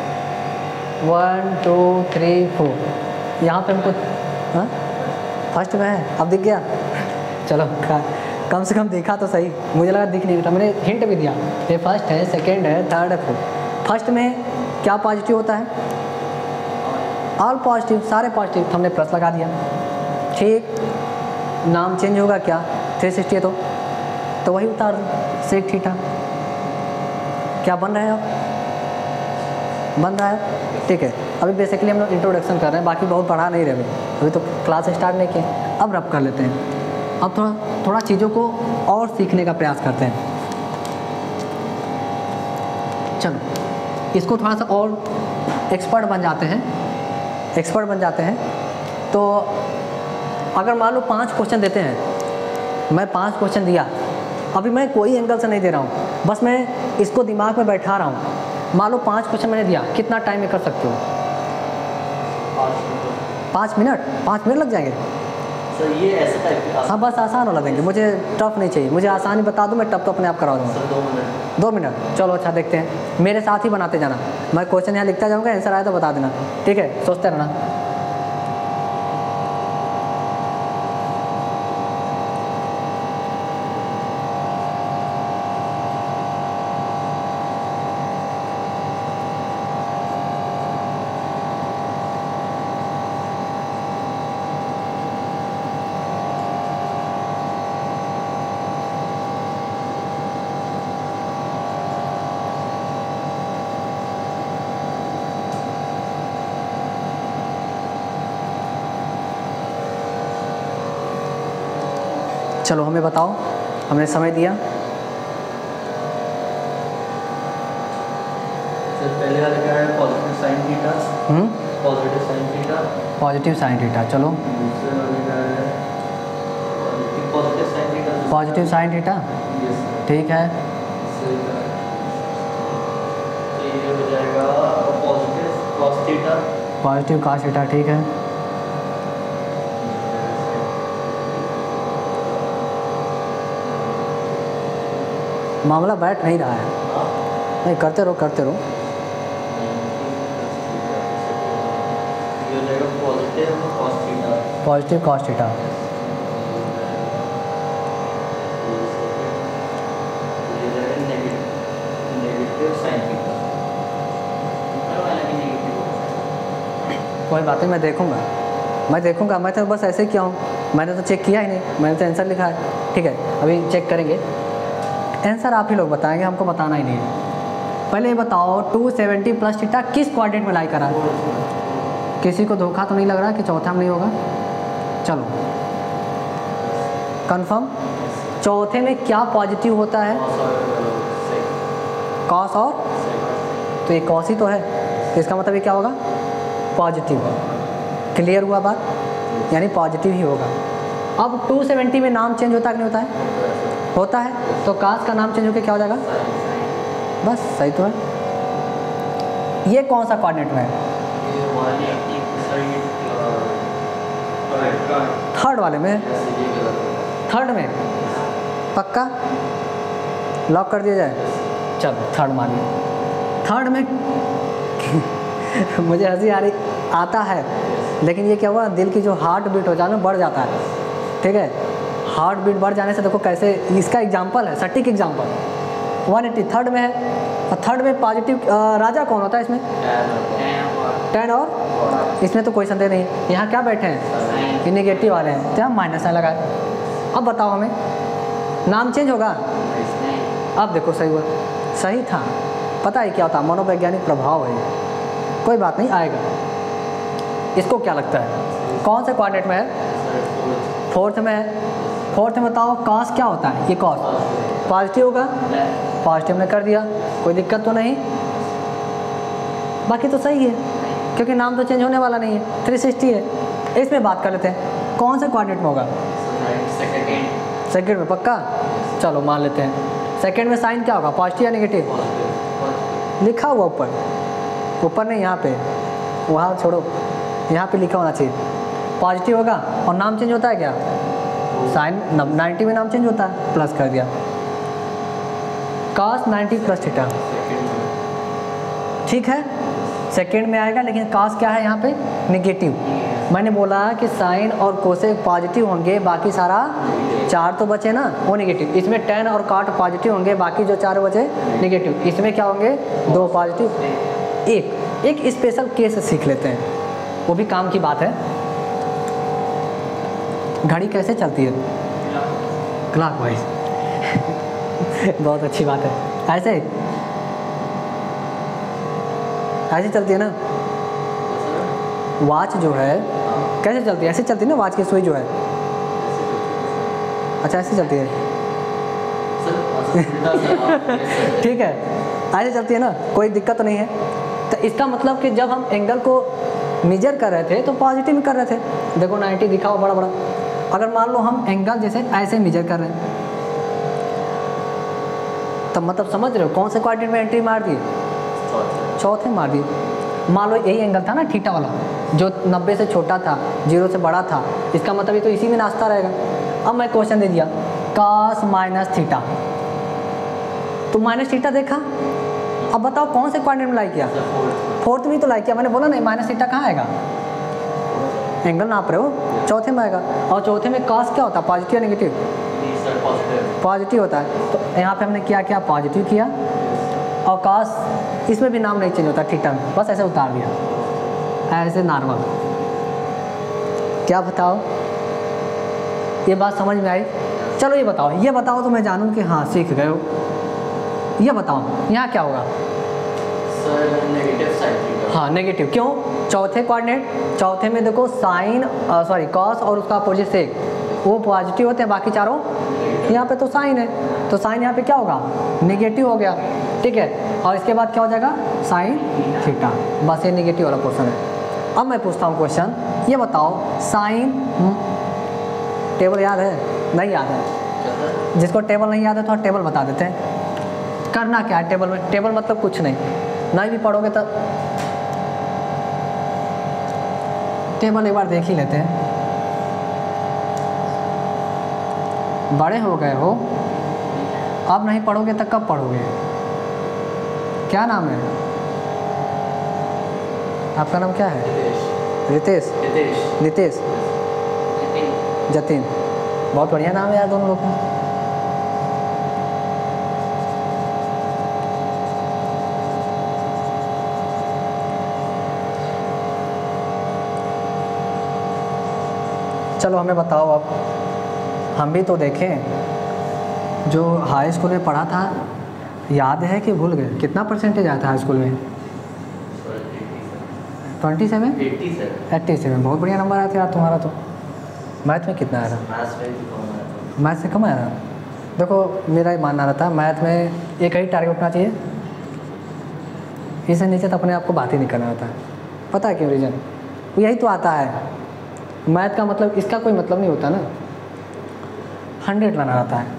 1 2 3 4, यहाँ पे हमको फर्स्ट में है। अब दिख गया? चलो कम से कम देखा तो सही, मुझे लगा दिख नहीं रहा, मैंने हिंट भी दिया। ये फर्स्ट है, सेकंड है, थर्ड है, फोर्थ। फर्स्ट में क्या पॉजिटिव होता है? ऑल पॉजिटिव, सारे पॉजिटिव, हमने प्लस लगा दिया। ठीक, नाम चेंज होगा क्या? 360 है तो वही उतार दो, सेक थीटा। क्या बन रहा है अब? बन रहा है, ठीक है। अभी बेसिकली हम लोग इंट्रोडक्शन कर रहे हैं, बाकी बहुत बढ़ा नहीं रहे, अभी तो क्लास स्टार्ट नहीं किए। अब रब कर लेते हैं, अब थोड़ा चीज़ों को और सीखने का प्रयास करते हैं। चलो इसको थोड़ा सा और एक्सपर्ट बन जाते हैं। तो अगर मान लो 5 क्वेश्चन देते हैं, मैं 5 क्वेश्चन दिया, अभी मैं कोई एंगल से नहीं दे रहा हूँ, बस मैं इसको दिमाग में बैठा रहा हूँ। मान लो 5 क्वेश्चन मैंने दिया, कितना टाइम में कर सकते हो? 5 मिनट लग जाएंगे सर। ये ऐसे टाइप, हाँ बस आसान वाला देंगे, मुझे टफ नहीं चाहिए, मुझे आसान ही बता दो, मैं टफ तो अपने आप करवा दूँगा। 2 मिनट, चलो अच्छा देखते हैं, मेरे साथ ही बनाते जाना, मैं क्वेश्चन यहाँ लिखता जाऊँगा, आंसर आया तो बता देना, ठीक है? सोचते रहना। चलो हमें बताओ, हमने समय दिया। सर पहले वाला क्या है? Positive sine theta. Positive sine theta, चलो दूसरे वाले क्या है? पॉजिटिव साइन थीटा, ठीक है। ये हो जाएगा positive cos theta. Positive cos theta, ठीक है। मामला बैठ नहीं रहा है, नहीं करते रहो। ये हो जाएगा पॉजिटिव कॉस थीटा। कोई बात नहीं, मैं देखूंगा, मैं तो बस ऐसे ही किया हूँ, मैंने तो चेक किया ही नहीं, मैंने तो आंसर लिखा है, ठीक है? अभी चेक करेंगे, आंसर आप ही लोग बताएंगे, हमको बताना ही नहीं है। पहले ये बताओ 270 प्लस थीटा किस कोऑर्डिनेट में लाई करा? किसी को धोखा तो नहीं लग रहा कि चौथा में नहीं होगा? चलो कंफर्म, चौथे में क्या पॉजिटिव होता है? कॉस और तो ये कॉस ही तो है, तो इसका मतलब ये क्या होगा? पॉजिटिव। क्लियर हुआ बात? यानी पॉजिटिव ही होगा। अब 270 में नाम चेंज होता है कि नहीं होता है? होता है। तो कास का नाम चेंज होकर क्या हो जाएगा? बस सही तो है। ये कौन सा कोऑर्डिनेट में है? थर्ड वाले में। थर्ड में पक्का लॉक कर दिया जाए? चलो थर्ड मानिए। थर्ड में मुझे हंसी आ रही आता है, लेकिन ये क्या हुआ, दिल की जो हार्ट बीट हो जाना बढ़ जाता है। ठीक है, हार्ट बीट बढ़ जाने से देखो कैसे, इसका एग्जांपल है, सटीक एग्जांपल। 180 थर्ड में है, और थर्ड में पॉजिटिव राजा कौन होता है इसमें? 10 और इसमें तो कोई संदेह नहीं। यहाँ क्या बैठे हैं? ये नेगेटिव वाले हैं, तो यहाँ माइनस है लगाए। अब बताओ हमें नाम चेंज होगा? अब देखो सही हुआ, सही था। पता है क्या होता है? मनोवैज्ञानिक प्रभाव है, कोई बात नहीं, आएगा। इसको क्या लगता है कौन से कोऑर्डिनेट में है? फोर्थ में है। फोर्थ में बताओ कॉस क्या होता है? ये कॉस पॉजिटिव होगा, पॉजिटिव ने कर दिया, कोई दिक्कत तो नहीं, बाकी तो सही है क्योंकि नाम तो चेंज होने वाला नहीं है, 360 है। इसमें बात कर लेते हैं कौन से कोऑर्डिनेट में होगा? सेकंड में पक्का? चलो मान लेते हैं। सेकंड में साइन क्या होगा? पॉजिटिव या नेगेटिव? लिखा हुआ ऊपर, ऊपर नहीं, यहाँ पे, वहाँ छोड़ो, यहाँ पे लिखा होना चाहिए पॉजिटिव होगा। और नाम चेंज होता है क्या? साइन 90 में नाम चेंज होता है, प्लस कर दिया, cos 90 प्लस थीटा। ठीक है, सेकेंड में आएगा, लेकिन cos क्या है यहाँ पे? नेगेटिव। मैंने बोला कि साइन और कोसेक पॉजिटिव होंगे, बाकी सारा 4 तो बचे ना, वो नेगेटिव। इसमें tan और cot पॉजिटिव होंगे, बाकी जो 4 बचे नेगेटिव। इसमें क्या होंगे? 2 पॉजिटिव। एक स्पेशल केस सीख लेते हैं, वो भी काम की बात है। घड़ी कैसे चलती है? क्लॉकवाइज। बहुत अच्छी बात है। ऐसे चलती है ना वॉच जो है, कैसे चलती है? ऐसे चलती है ना वॉच की सुई जो है। अच्छा ऐसे चलती है। ठीक है, ऐसे चलती है ना, कोई दिक्कत तो नहीं है। तो इसका मतलब कि जब हम एंगल को मेजर कर रहे थे तो पॉजिटिव में कर रहे थे। देखो 90 दिखा हुआ बड़ा बड़ा। अगर मान लो हम एंगल जैसे ऐसे मेजर कर रहे हैं, तब मतलब समझ रहे हो कौन से कोऑर्डिनेट में एंट्री मार दिए? चौथे मार दिए। मान लो यही एंगल था ना थीटा वाला, जो 90 से छोटा था, 0 से बड़ा था, इसका मतलब ये तो इसी में नाचता रहेगा। अब मैं क्वेश्चन दे दिया cos माइनस थीटा, तो माइनस थीटा देखा। अब बताओ कौन से कोऑर्डिनेट में लाई किया? फोर्थ में तो लाई किया। मैंने बोला नहीं, माइनस थीटा कहाँ आएगा? एंगल नाप रहे हो, चौथे में आएगा। और चौथे में cos क्या होता है? पॉजिटिव या नेगेटिव? पॉजिटिव होता है। तो यहाँ पे हमने क्या किया? पॉजिटिव किया। और cos इसमें भी नाम नहीं चेंज होता थीटा में, बस ऐसे उतार दिया, ऐसे नॉर्मल। क्या बताओ, ये बात समझ में आई? चलो ये बताओ तो मैं जानूँ कि हाँ सीख गए हो। ये बताओ यहाँ क्या होगा? Negative sine. हाँ नेगेटिव। क्यों? चौथे कोऑर्डिनेट, चौथे में देखो साइन cos और उसका अपोजिट सेक वो पॉजिटिव होते हैं, बाकी चारों यहाँ पे तो साइन है, तो साइन यहाँ पे क्या होगा? नेगेटिव हो गया। ठीक है, और इसके बाद क्या हो जाएगा? Sine theta. बस ये नेगेटिव वाला पोर्शन है। अब मैं पूछता हूँ क्वेश्चन, ये बताओ साइन, टेबल याद है? नहीं याद है? जिसको टेबल नहीं याद है थोड़ा टेबल बता देते हैं। करना क्या है टेबल में? टेबल मतलब कुछ नहीं भी पढ़ोगे तब। टेबल एक बार देख ही लेते हैं। बड़े हो गए हो, अब नहीं पढ़ोगे तो कब पढ़ोगे? क्या नाम है आपका? नाम क्या है? रितेश, नितेश, जतिन। बहुत बढ़िया नाम है यार दोनों लोग का। चलो हमें बताओ, अब हम भी तो देखें जो हाई स्कूल में पढ़ा था, याद है कि भूल गए? कितना परसेंटेज आया था हाई स्कूल में? 27? 87। बहुत बढ़िया नंबर आया था यार तुम्हारा। तो मैथ में कितना आया था? मैथ से कम आया था। देखो मेरा ही मानना रहता है मैथ में एक ही टारगेट उठना चाहिए, इससे नीचे तो अपने आप को बात ही नहीं करना रहता है। पता है क्यों रीज़न? यही तो आता है, मैथ का मतलब इसका कोई मतलब नहीं होता ना, 100 लाना रहता है,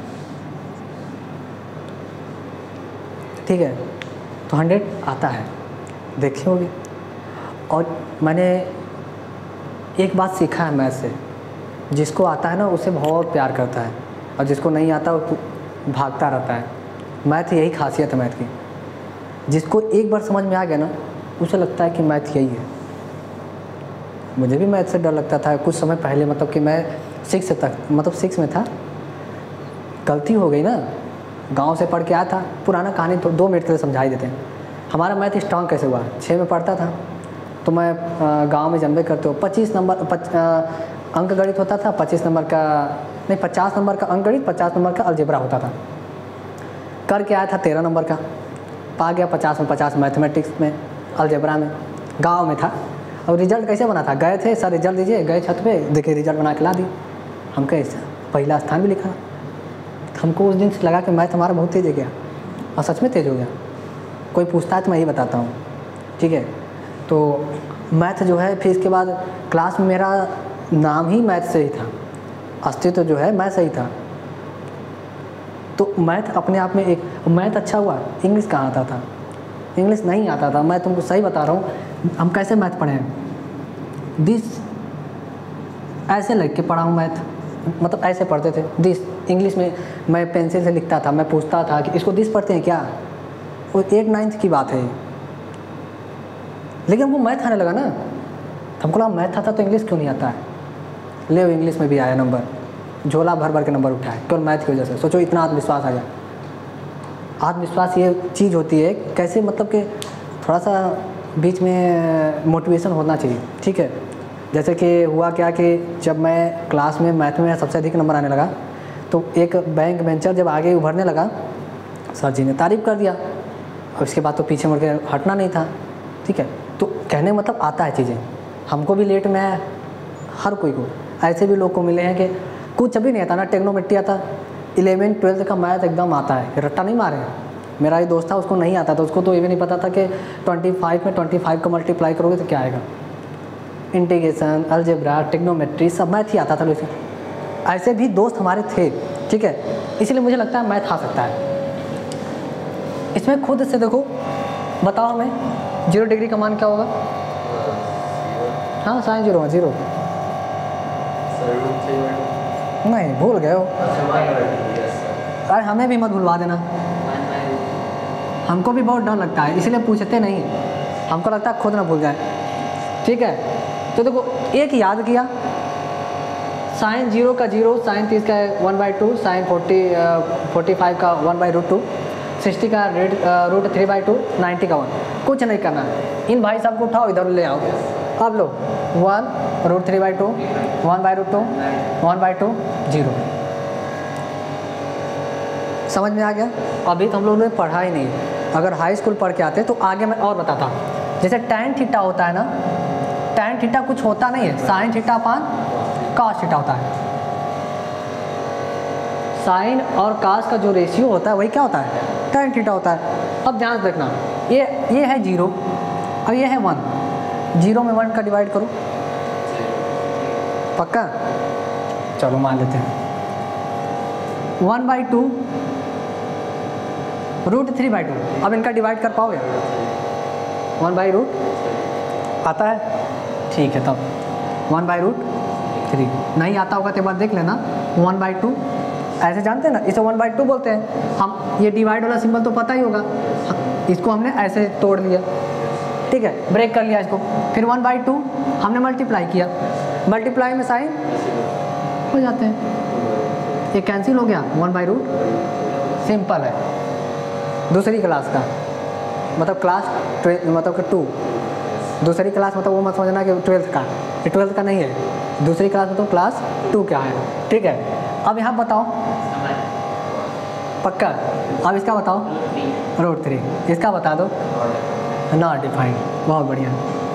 ठीक है। तो 100 आता है, देखे होगे। और मैंने एक बात सीखा है मैथ से, जिसको आता है ना उसे बहुत प्यार करता है, और जिसको नहीं आता वो भागता रहता है। मैथ यही खासियत है मैथ की, जिसको एक बार समझ में आ गया ना उसे लगता है कि मैथ यही है। मुझे भी मैथ से डर लगता था कुछ समय पहले, मतलब कि मैं 6 में था, गलती हो गई ना, गांव से पढ़ के आया था, पुराना कहानी तो 2 मिनट के लिए समझा ही देते हैं। हमारा मैथ स्ट्रॉन्ग कैसे हुआ? 6 में पढ़ता था तो मैं गांव में जन्मे करते हो 25 नंबर अंक गणित होता था, 25 नंबर का नहीं 50 नंबर का अंक गणित, 50 नंबर का अलजेब्रा होता था। करके आया था 13 नंबर का, पा गया 50 में 50 मैथमेटिक्स में, अलजेब्रा में, गांव में था। और रिजल्ट कैसे बना था? गए थे, सर रिजल्ट दीजिए, गए छत पे, देखे रिजल्ट बना के ला दी, हम कैसे पहला स्थान भी लिखा। हमको उस दिन से लगा कि मैथ हमारा बहुत तेज़ है क्या, और सच में तेज़ हो गया। कोई पूछता है तो मैं यही बताता हूँ, ठीक है। तो मैथ जो है, फिर इसके बाद क्लास में मेरा नाम ही मैथ से ही था, अस्तित्व जो है मैथ से ही था। तो मैथ अपने आप में एक, मैथ अच्छा हुआ, इंग्लिश कहाँ आता था? इंग्लिश नहीं आता था। मैं तुमको सही बता रहा हूँ, हम कैसे मैथ पढ़े हैं, दिस ऐसे लिख के पढ़ा हूँ मैथ, मतलब ऐसे पढ़ते थे दिस। इंग्लिश में मैं पेंसिल से लिखता था, मैं पूछता था कि इसको दिस पढ़ते हैं क्या, वो 8-9 की बात है। लेकिन हमको मैथ आने लगा ना, हमको लगा मैथ आता तो इंग्लिश क्यों नहीं आता है। ले इंग्लिश में भी आया नंबर, झोला भर भर के नंबर उठाए केवल मैथ की वजह से। सोचो इतना आत्मविश्वास आ गया। आत्मविश्वास ये चीज़ होती है कैसे, मतलब कि थोड़ा सा बीच में मोटिवेशन होना चाहिए, ठीक है। जैसे कि हुआ क्या कि जब मैं क्लास में मैथ में सबसे अधिक नंबर आने लगा, तो एक बैंक बेंचर जब आगे उभरने लगा, सर जी ने तारीफ़ कर दिया, और उसके बाद तो पीछे मुड़ के हटना नहीं था, ठीक है। तो कहने मतलब आता है चीज़ें, हमको भी लेट में आया, हर कोई को। ऐसे भी लोग को मिले हैं कि कुछ भी नहीं आता ना, टेक्नोमेट्री आता, 11th-12th का मैथ एकदम आता है, रट्टा नहीं मारे। मेरा ही दोस्त था, उसको नहीं आता था, उसको तो ये भी नहीं पता था कि 25 में 25 का मल्टीप्लाई करोगे तो क्या आएगा। इंटीग्रेशन, अलजेब्रा, टेक्नोमेट्री सब मैथ ही आता था। लेकिन ऐसे भी दोस्त हमारे थे, ठीक है। इसलिए मुझे लगता है मैथ आ सकता है। इसमें खुद से देखो, बताओ हमें 0 डिग्री का मान क्या होगा? हाँ साइन 0 है, 0 नहीं, भूल गए हो। अरे हमें भी मत भूलवा देना, हमको भी बहुत डर लगता है, इसलिए पूछते नहीं, हमको लगता है खुद ना भूल जाए, ठीक है। तो देखो एक याद किया, साइन 0 का 0, साइन 30 का 1/2, साइन 45 का 1/√2, 60 का √3/2, 90 का 1। कुछ नहीं करना, इन भाई साहब को उठाओ, इधर ले आओ। अब लो 1√3/2, 1/√2, 1/2, 0। समझ में आ गया? अभी तो हम लोगों ने पढ़ा ही नहीं, अगर हाई स्कूल पढ़ के आते तो आगे मैं और बताता। जैसे tan थीटा होता है ना, tan थीटा कुछ होता नहीं है, sine theta upon cos theta होता है। साइन और cos का जो रेशियो होता है वही क्या होता है? tan थीटा होता है। अब ध्यान रखना, ये है 0 और ये है 1, 0 में 1 का डिवाइड करो, पक्का? चलो मान लेते हैं 1/2 √3/2। अब इनका डिवाइड कर पाओगे? 1/√, आता है? ठीक है, तब 1/√3। नहीं आता होगा तो एक बार देख लेना। 1/2 ऐसे जानते हैं ना, इसे 1/2 बोलते हैं हम। ये डिवाइड वाला सिंबल तो पता ही होगा, इसको हमने ऐसे तोड़ लिया, ठीक है, ब्रेक कर लिया इसको। फिर 1/2 हमने मल्टीप्लाई किया, मल्टीप्लाई में साइन हो जाते हैं, ये कैंसिल हो गया, 1/√। सिंपल है। दूसरी क्लास का मतलब मतलब कि 2, दूसरी क्लास मतलब वो मत समझना कि 12th का, ये 12th का नहीं है, दूसरी क्लास मतलब क्लास 2 क्या है, ठीक है। अब यहाँ बताओ, पक्का? अब इसका बताओ, √3। इसका बता दो, नॉट डिफाइंड। बहुत बढ़िया।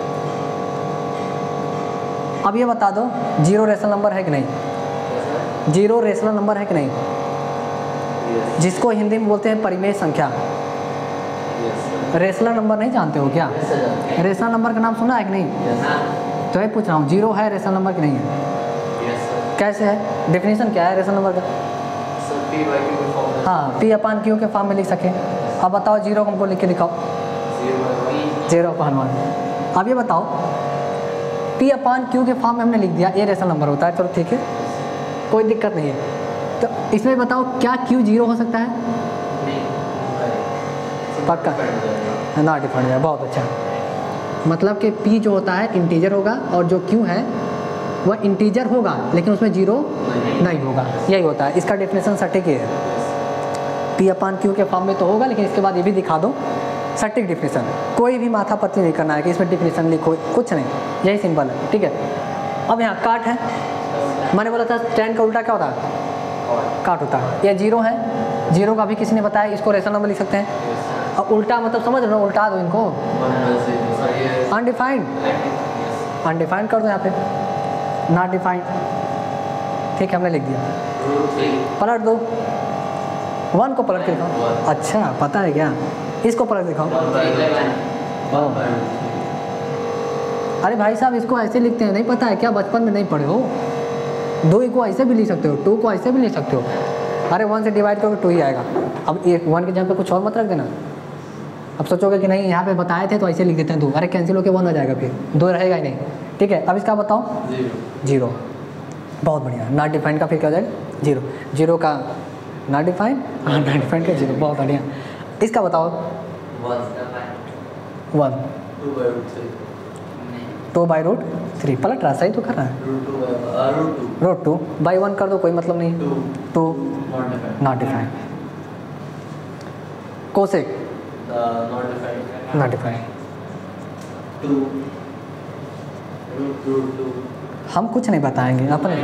अब ये बता दो, 0 रेशनल नंबर है कि नहीं? 0 रेशनल नंबर है कि नहीं? Yes. जिसको हिंदी में बोलते हैं परिमेय संख्या। Yes, sir. रेशनल नंबर नहीं जानते हो क्या? Yes, sir. रेशनल नंबर का नाम सुना है कि नहीं? Yes, sir. तो ये पूछ रहा हूँ, जीरो है रेशनल नंबर कि नहीं है? Yes, sir. कैसे है? डेफिनेशन क्या है रेशनल नंबर का? Sir, P by Q के form में. हाँ, पी अपान क्यू के फॉर्म में लिख सके। अब बताओ जीरो हमको लिख के दिखाओ। 0/1. 0/1। अब ये बताओ, पी अपान क्यू के फॉर्म में हमने लिख दिया, ये रेशनल नंबर होता है, चलो ठीक है, कोई दिक्कत नहीं है। तो इसमें बताओ क्या क्यू जीरो हो सकता है? नहीं. पक्का? ना डिफाइंड है, बहुत अच्छा। मतलब कि पी जो होता है इंटीजर होगा और जो क्यू है वह इंटीजर होगा लेकिन उसमें जीरो नहीं होगा, यही होता है। इसका डेफिनेशन सटीक ही है। पी अपान क्यू के फॉर्म में तो होगा, लेकिन इसके बाद ये भी दिखा दो सटीक डेफिनेशन। कोई भी माथापत्ती नहीं करना है कि इसमें डेफिनेशन लिखो, कुछ नहीं, यही सिंपल है, ठीक है। अब यहाँ काट है, मैंने बोला था tan का उल्टा क्या होता है? काट होता है। ये जीरो है, जीरो का भी किसी ने बताया, इसको रेशनल नंबर लिख सकते हैं। अब उल्टा मतलब समझ रहे हो, उल्टा दो इनको, अनडिफाइंड, अनडिफाइंड कर दो यहाँ पे, नॉट डिफाइंड, ठीक है, हमने लिख दिया। पलट दो, 1 को पलट के दिखाओ। अच्छा, पता है क्या? इसको पलट दिखाओ। अरे भाई साहब, इसको ऐसे लिखते हैं, नहीं पता है क्या? बचपन में नहीं पढ़े हो? 2 को ऐसे भी लिख सकते हो, 2 को ऐसे भी लिख सकते हो। अरे 1 से डिवाइड करोगे 2 ही आएगा। अब 1 के जगह पे कुछ और मत रख देना। अब सोचोगे कि नहीं यहाँ पे बताए थे तो ऐसे लिख देते हैं 2, अरे कैंसिल होकर 1 हो जाएगा, फिर 2 रहेगा ही नहीं, ठीक है। अब इसका बताओ, 0, बहुत बढ़िया। नॉट डिफाइंड का फिर क्या हो जाएगा? 0, 0 का नॉट डिफाइंड, नॉट डिफाइंड का 0, बहुत बढ़िया। इसका बताओ, 1, 2/√3, पलट रहा, सही तो कर रहा है। √2 बाई 1 कर दो, कोई मतलब नहीं, 2 not defined. Cosec not defined. हम कुछ नहीं बताएंगे अपने।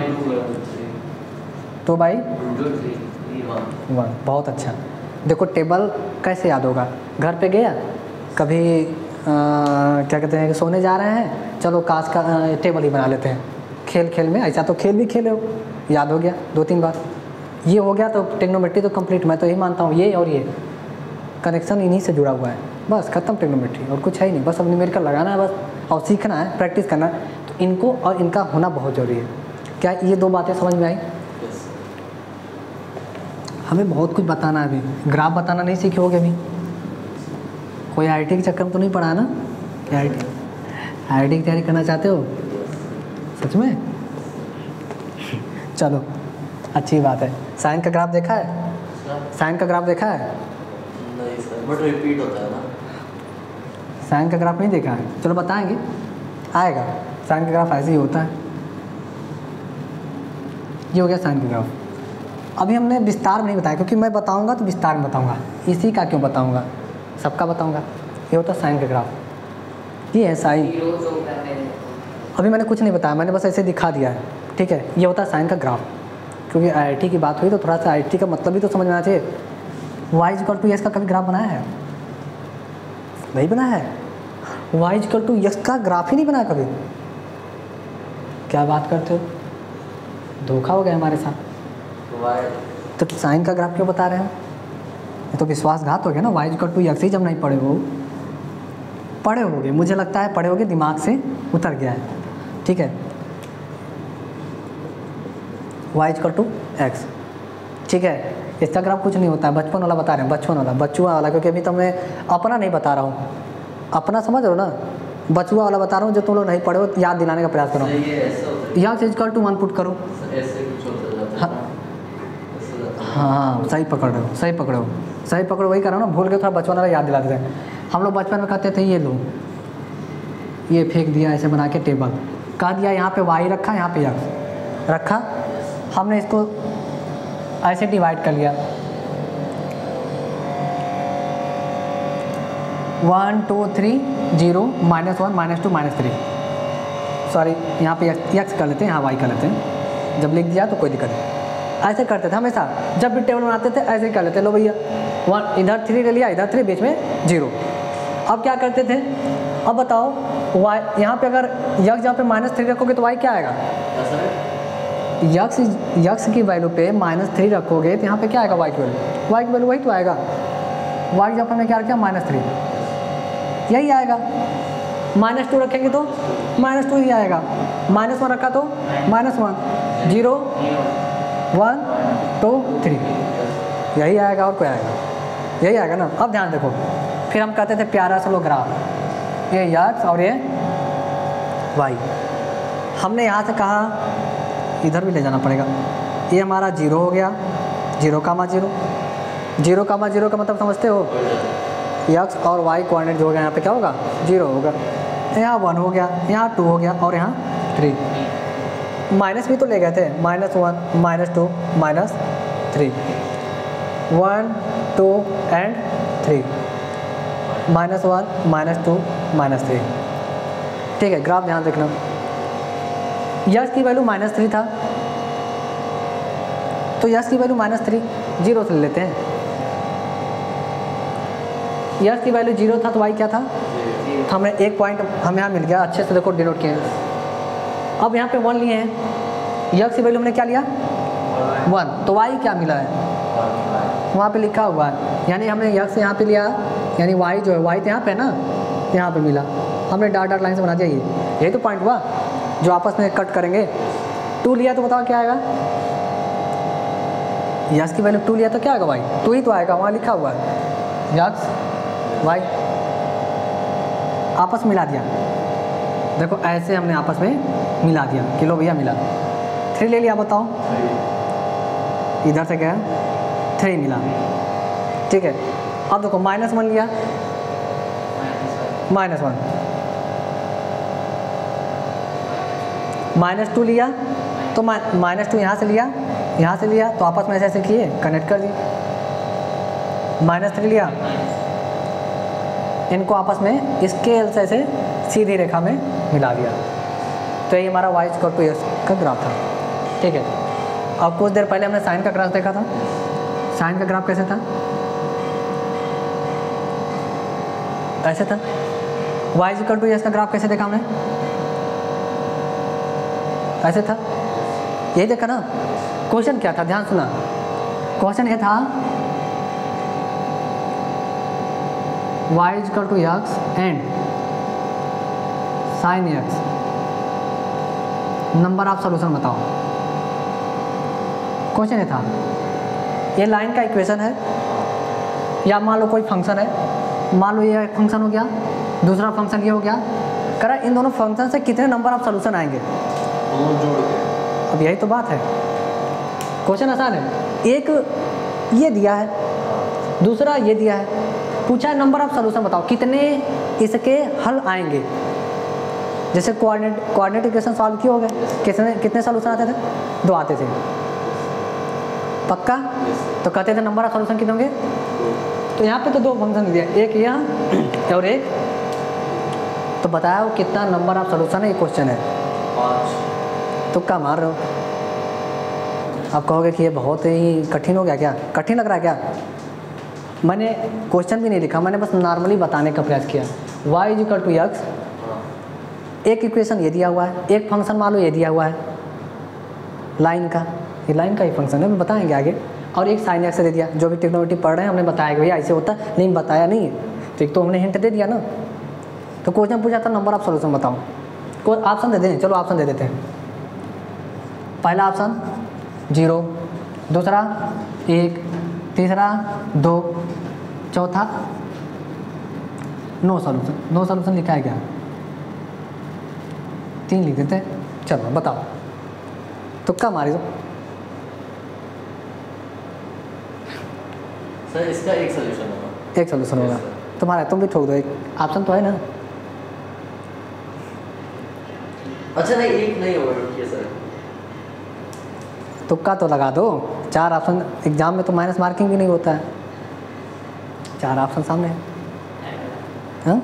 2/1, बहुत अच्छा। देखो टेबल कैसे याद होगा? घर पे गया कभी, क्या कहते हैं कि सोने जा रहे हैं, चलो कांच का टेबल ही बना लेते हैं। खेल खेल में ऐसा तो खेल भी खेले हो, याद हो गया 2-3 बार, ये हो गया तो ट्रिग्नोमेट्री तो कंप्लीट। मैं तो यही मानता हूँ, ये और ये कनेक्शन इन्हीं से जुड़ा हुआ है, बस खत्म ट्रिग्नोमेट्री, और कुछ है ही नहीं। बस अब न्यूमेरिकल लगाना है बस, और सीखना है, प्रैक्टिस करना है। तो इनको और इनका होना बहुत ज़रूरी है। क्या ये 2 बातें समझ में आई? हमें बहुत कुछ बताना है अभी, ग्राफ बताना नहीं सीखे होगे अभी। कोई IIT के चक्कर में तो नहीं पड़ा ना? IIT की तैयारी करना चाहते हो सच में? चलो अच्छी बात है। साइन का ग्राफ देखा है? साइन का ग्राफ देखा है? नहीं सर, बट रिपीट होता है ना। साइन का ग्राफ नहीं देखा है? चलो बताएंगे, आएगा। साइन का ग्राफ ऐसे ही होता है। ये हो गया साइन का ग्राफ। अभी हमने विस्तार में नहीं बताया, क्योंकि मैं बताऊंगा तो विस्तार में बताऊंगा, इसी का क्यों बताऊंगा, सबका बताऊंगा। ये होता है साइन का ग्राफ, ये है साइन। अभी मैंने कुछ नहीं बताया, मैंने बस ऐसे दिखा दिया है, ठीक है। ये होता है साइन का ग्राफ। क्योंकि IIT की बात हुई तो थोड़ा सा IIT का मतलब भी तो समझ में आना चाहिए। y=x का कभी ग्राफ बनाया है? नहीं बनाया है। y=x का ग्राफ ही नहीं बनाया कभी। क्या बात करते हो, धोखा हो गया हमारे साथ। तो साइन का ग्राफ क्यों बता रहे हैं? ये तो विश्वासघात हो गया ना। y=x ही जब नहीं पढ़े हो, पढ़े होगे, मुझे लगता है पढ़े होगे, दिमाग से उतर गया है, ठीक है। y=x, ठीक है। इसका ग्राफ कुछ नहीं होता है, बचपन वाला बता रहे हैं, बचुआ वाला, क्योंकि अभी तो मैं अपना नहीं बता रहा हूँ, अपना समझ रहे हो ना, बचुआ वाला बता रहा हूँ जो तुम लोग नहीं पढ़े हो, याद दिलाने का प्रयास करो। y=1 पुट करो। हाँ, सही पकड़ रहे हो, सही पकड़ो, वही कर रहा हूँ ना, भूल के थोड़ा बचपन वाला याद दिला देते हैं। हम लोग बचपन में कहते थे ये लो, ये फेंक दिया ऐसे बना के टेबल, कह दिया यहाँ पे y रखा, यहाँ पे x रखा, हमने इसको ऐसे डिवाइड कर लिया, 1 2 3 0 -1 -2 -3, सॉरी यहाँ पे x कर लेते हैं, यहाँ y कर लेते हैं। जब लिख दिया तो कोई दिक्कत नहीं, ऐसे करते थे हमेशा, जब भी टेबल बनाते थे ऐसे ही कर लेते। लो भैया 1 इधर 3 ले लिया, इधर 3, बीच में 0। अब क्या करते थे, अब बताओ y यहाँ पे अगर x जहाँ पे -3 रखोगे तो y क्या आएगा? यक्स की वैल्यू पे -3 रखोगे तो यहाँ पे क्या आएगा वाई की वैल्यू वही तो आएगा। वाई जब हमने क्या रखा -3 यही आएगा। -2 रखेंगे तो -2 ही आएगा। -1 रखा तो -1, 0 1 2 3 यही आएगा और कोई आएगा, यही आएगा ना। अब ध्यान देखो, फिर हम कहते थे प्यारा सा लो ग्राफ, ये यक्स और ये वाई। हमने यहाँ से कहा इधर भी ले जाना पड़ेगा। ये हमारा 0 हो गया, 0, 0 का मतलब समझते हो, यक्स और वाई कोऑर्डिनेट जो हो गया यहाँ पे क्या होगा 0 होगा। यहाँ 1 हो गया, यहाँ 2 हो गया और यहाँ 3। माइनस भी तो ले गए थे, -1 -2 -3, 1 2 एंड 3, -1 -2 -3। ठीक है, ग्राफ ध्यान देखना। यक्स की वैल्यू -3 था तो यक्स की वैल्यू -3 0 से ले लेते हैं। यक्स की वैल्यू 0 था तो वाई क्या था, तो हमने एक पॉइंट हमें यहाँ मिल गया, अच्छे से देखो डिनोट किए। अब यहाँ पे 1 लिए हैं, यक्स की वैल्यू हमने क्या लिया 1, तो वाई क्या मिला है वहाँ पे लिखा हुआ है, यानी हमने यक्स यहाँ पे लिया, यानी वाई जो है वाई तो यहाँ पे है ना, यहाँ पे मिला, हमने डॉट लाइन से बना दिया। यही तो पॉइंट हुआ जो आपस में कट करेंगे। 2 लिया तो बताओ क्या आएगा, यक्स की वैल्यू 2 लिया तो क्या आएगा वाई 2 ही तो आएगा, वहाँ लिखा हुआ है यक्स वाई, आपस में मिला दिया। देखो ऐसे हमने आपस में मिला दिया कि लो भैया मिला। 3 ले लिया, बताओ इधर से क्या 3 मिला। ठीक है, अब देखो -1 लिया, -1 -2 लिया तो -2 यहाँ से लिया तो आपस में ऐसे किए कनेक्ट कर दिए। -3 लिया, इनको आपस में स्केल से ऐसे सीधी रेखा में मिला दिया। तो ये हमारा y = 2x का ग्राफ था। ठीक है, अब कुछ देर पहले हमने साइन का ग्राफ देखा था। साइन का ग्राफ कैसे था, ऐसे था। y = 2x का ग्राफ कैसे देखा हमने, ऐसे था। यही देखा ना। क्वेश्चन क्या था, ध्यान सुना। क्वेश्चन ये था y = x and sin x, number of solution बताओ। क्वेश्चन ये था, ये लाइन का इक्वेशन है, या मान लो कोई फंक्शन है, मान लो ये एक फंक्शन हो गया, दूसरा फंक्शन ये हो गया, करा इन दोनों फंक्शन से कितने नंबर ऑफ सॉल्यूशन आएंगे, जोड़ के। अब यही तो बात है। क्वेश्चन आसान है, एक ये दिया है, दूसरा ये दिया है, पूछा है नंबर ऑफ सॉल्यूशन बताओ कितने इसके हल आएंगे। जैसे कोऑर्डिनेट इक्वेशन सॉल्व किए हो गए, कितने सॉल्यूशन आते थे, 2 आते थे, पक्का। तो कहते थे नंबर ऑफ सॉल्यूशन कितने होंगे, तो यहाँ पे तो 2 फंक्शन दिया, एक यहाँ और एक, तो बताया वो कितना नंबर ऑफ सॉल्यूशन है, ये क्वेश्चन है। 5। तुक्का मार रहे हो। आप कहोगे कि ये बहुत ही कठिन हो गया, क्या कठिन लग रहा है क्या। मैंने क्वेश्चन भी नहीं लिखा, मैंने बस नॉर्मली बताने का प्रयास किया। y = x, एक इक्वेशन ये दिया हुआ है, एक फंक्शन मान लो ये दिया हुआ है लाइन का, ये लाइन का ही फंक्शन है, मैं बताएंगे आगे। और एक sin x दे दिया, जो भी ट्रिग्नोमेट्री पढ़ रहे हैं हमने बताया कि भैया ऐसे होता है, लेकिन बताया नहीं है, तो एक तो हमने हिंट दे दिया ना। तो क्वेश्चन पूछा था नंबर ऑफ सॉल्यूशन बताओ, कोई ऑप्शन दे दें, चलो ऑप्शन दे देते हैं। पहला ऑप्शन 0, दूसरा 1, तीसरा 2, चौथा नो सॉल्यूशन। नो सॉल्यूशन लिखा है क्या, 3 लिख देते हैं। चलो बताओ, तुक्का मारी दो। सर इसका एक सॉल्यूशन होगा, एक सॉल्यूशन होगा तुम्हारा, तुम भी ठोक दो, एक ऑप्शन तो है ना। अच्छा नहीं, एक नहीं होगा, रुकिए सर। तुक्का तो लगा दो, 4 ऑप्शन एग्जाम में तो माइनस मार्किंग भी नहीं होता है, 4 ऑप्शन सामने है। हाँ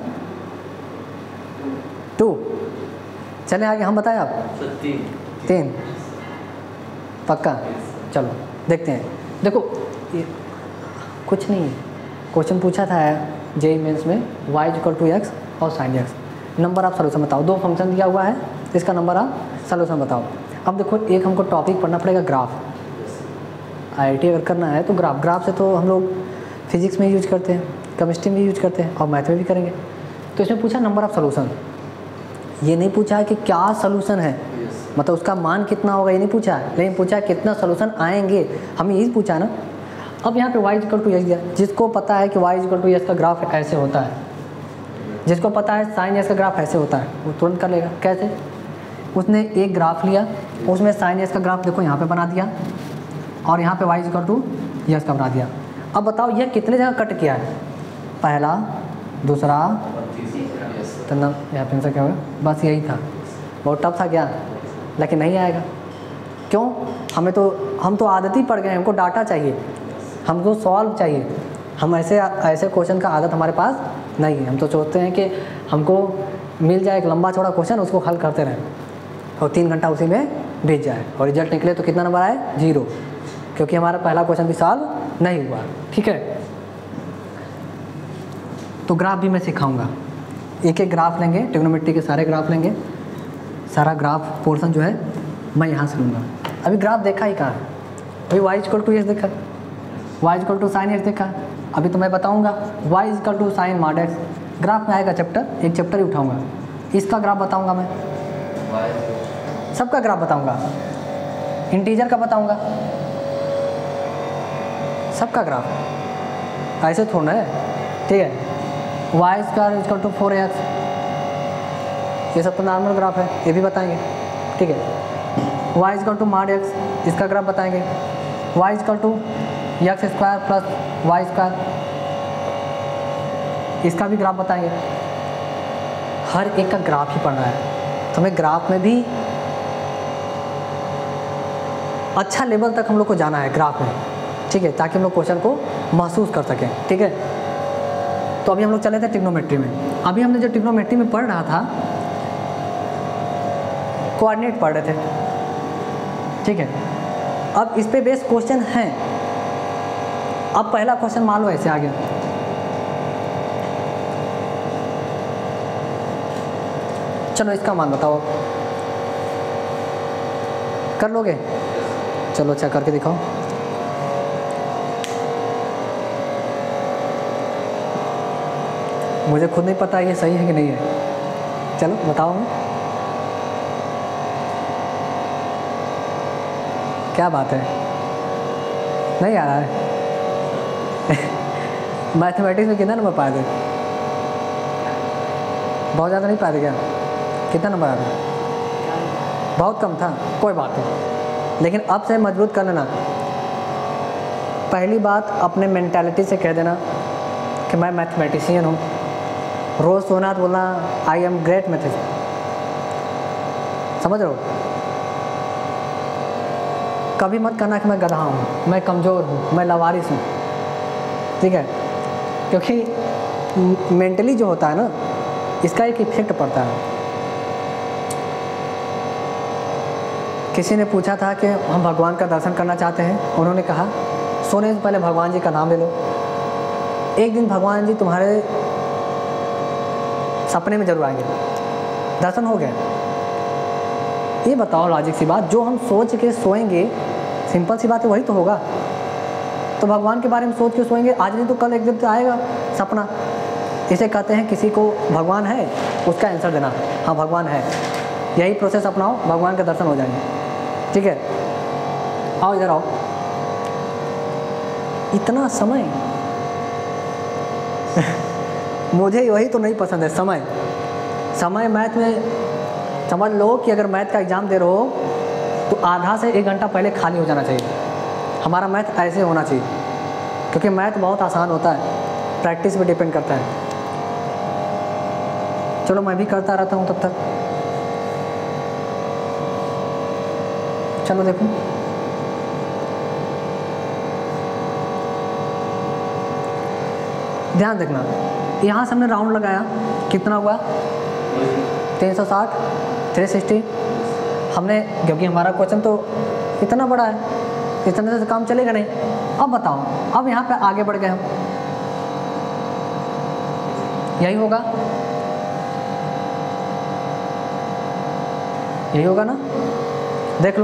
2, चले आगे, हम बताएं आप 3 पक्का। चलो देखते हैं। देखो ये कुछ नहीं, क्वेश्चन पूछा था जेईई मेंस में y = x और sin x, number of solution बताओ। 2 फंक्शन दिया हुआ है, इसका नंबर ऑफ सॉल्यूशन बताओ। अब देखो एक हमको टॉपिक पढ़ना पड़ेगा ग्राफ। आईआईटी अगर करना है तो ग्राफ से तो हम लोग फिजिक्स में यूज करते हैं, केमिस्ट्री में यूज करते हैं और मैथ में भी करेंगे। तो इसमें पूछा नंबर ऑफ सोल्यूशन, ये नहीं पूछा है कि क्या सोल्यूशन है, मतलब उसका मान कितना होगा, ये नहीं पूछा है, लेकिन पूछा है कितना सोल्यूशन आएंगे, हमें यही पूछा है ना। अब यहाँ पे y इक्वल टू एस दिया, जिसको पता है कि y इक्वल टू एस का ग्राफ ऐसे होता है, जिसको पता है साइन एस का ग्राफ ऐसे होता है, वो तुरंत कर लेगा। कैसे? उसने एक ग्राफ लिया, उसमें साइन एस का ग्राफ देखो यहाँ पे बना दिया और यहाँ पे y इक्वल टू एस का बना दिया। अब बताओ यह कितने जगह कट किया है, पहला, दूसरा, तो ना यहाँ पे आंसर क्या होगा? बस यही था। बहुत टफ था क्या? लेकिन नहीं आएगा। क्यों? हम तो आदत ही पड़ गए, हमको डाटा चाहिए, हमको सॉल्व चाहिए। हम ऐसे क्वेश्चन का आदत हमारे पास नहीं है। हम तो सोचते हैं कि हमको मिल जाए एक लंबा चौड़ा क्वेश्चन, उसको हल करते रहें और 3 घंटा उसी में बीत जाए और रिजल्ट निकले तो कितना नंबर आए? 0, क्योंकि हमारा पहला क्वेश्चन भी सॉल्व नहीं हुआ। ठीक है, तो ग्राफ भी मैं सिखाऊंगा। एक एक ग्राफ लेंगे, ट्रिग्नोमेट्री के सारे ग्राफ लेंगे, सारा ग्राफ पोर्शन जो है मैं यहाँ से लूँगा। अभी ग्राफ देखा ही कहाँ? अभी y इक्वल टू एस देखा, y equal to sine x देखा। अभी तो मैं बताऊँगा y equal to sine mod x. Graph में आएगा चैप्टर, एक चैप्टर ही उठाऊँगा, इसका ग्राफ बताऊँगा मैं, सबका ग्राफ बताऊँगा, इंटीजर का बताऊँगा, सबका ग्राफ। ऐसे थोड़ा है, ठीक है। Y square equal to 4x, ये सब तो नॉर्मल ग्राफ है, ये भी बताएंगे, ठीक है। Y equal to mod x, इसका ग्राफ बताएंगे। Y equal to x square plus y square, इसका भी ग्राफ बताएंगे। हर एक का ग्राफ ही पढ़ना है, तो हमें ग्राफ में भी अच्छा लेवल तक हम लोग को जाना है ग्राफ में, ठीक है, ताकि हम लोग क्वेश्चन को महसूस कर सकें, ठीक है। तो अभी हम लोग चले थे ट्रिग्नोमेट्री में। अभी हमने जो ट्रिग्नोमेट्री में पढ़ रहा था, कोऑर्डिनेट पढ़ रहे थे, ठीक है। अब इस पे बेस क्वेश्चन है। अब पहला क्वेश्चन मान लो ऐसे आ गया, चलो इसका मान बताओ, कर लोगे? चलो अच्छा करके दिखाओ। मुझे खुद नहीं पता ये सही है कि नहीं है, चलो बताओ। क्या बात है, नहीं आ रहा है? मैथमेटिक्स में कितना नंबर पाए थे? बहुत ज़्यादा नहीं पाए थे क्या? कितना नंबर आया था? बहुत कम था, कोई बात नहीं, लेकिन अब से मजबूत कर लेना। पहली बात, अपने मेंटालिटी से कह देना कि मैं मैथमेटिशियन हूँ। रोज़ सोना तो बोलना आई एम ग्रेट मैथिस्ट, समझ रहे हो? कभी मत कहना कि मैं गधा हूँ, मैं कमज़ोर हूँ, मैं लावारिस हूँ, ठीक है, क्योंकि मेंटली जो होता है ना, इसका एक इफेक्ट पड़ता है। किसी ने पूछा था कि हम भगवान का दर्शन करना चाहते हैं, उन्होंने कहा सोने से पहले भगवान जी का नाम ले लो, एक दिन भगवान जी तुम्हारे सपने में जरूर आएंगे, दर्शन हो गया। ये बताओ लॉजिक सी बात, जो हम सोच के सोएंगे, सिंपल सी बात है, वही तो होगा। तो भगवान के बारे में सोच के सोएंगे, आज नहीं तो कल एक दिन तो आएगा सपना। इसे कहते हैं किसी को भगवान है, उसका आंसर देना, हाँ भगवान है। यही प्रोसेस अपनाओ, भगवान के दर्शन हो जाएंगे, ठीक है। आओ इधर आओ। इतना समय मुझे वही तो नहीं पसंद है, समय मैथ में समझ लो कि अगर मैथ का एग्ज़ाम दे रहे हो तो आधा से 1 घंटा पहले खाली हो जाना चाहिए। हमारा मैथ ऐसे होना चाहिए, क्योंकि मैथ बहुत आसान होता है, प्रैक्टिस पे डिपेंड करता है। चलो मैं भी करता रहता हूँ तब तक। चलो देखो, ध्यान देखना, यहाँ से हमने राउंड लगाया, कितना हुआ? 360, 360। हमने, क्योंकि हमारा क्वेश्चन तो इतना बड़ा है, इतने से काम चलेगा नहीं। अब बताओ, अब यहाँ पे आगे बढ़ गए हम, यही होगा, यही होगा ना? देख लो,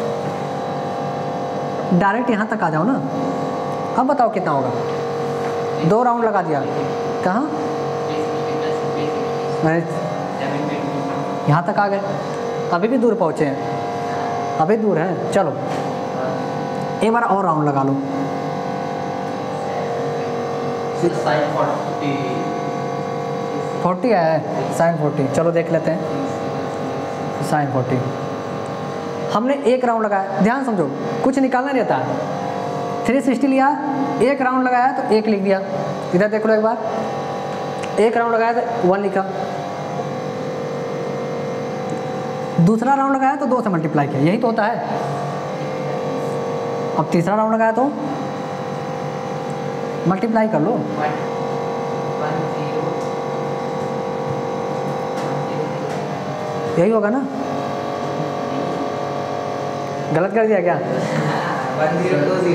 डायरेक्ट यहाँ तक आ जाओ ना। अब बताओ कितना होगा, 2 राउंड लगा दिया, कहाँ मैं यहाँ तक आ गए, अभी भी दूर पहुँचे हैं, अभी दूर है। चलो एक बार और राउंड लगा लो। साइन 40 है, साइन 40, चलो देख लेते हैं। साइन 40 हमने एक राउंड लगाया, ध्यान समझो, कुछ निकालना नहीं था। 360 लिया, एक राउंड लगाया तो 1 लिख दिया। इधर देख लो एक बार, एक राउंड लगाया तो 1 लिखा, दूसरा राउंड लगाया तो 2 से मल्टीप्लाई किया, यही तो होता है। अब तीसरा राउंड लगाया तो मल्टीप्लाई कर लो, यही होगा ना। गलत कर दिया क्या? 1020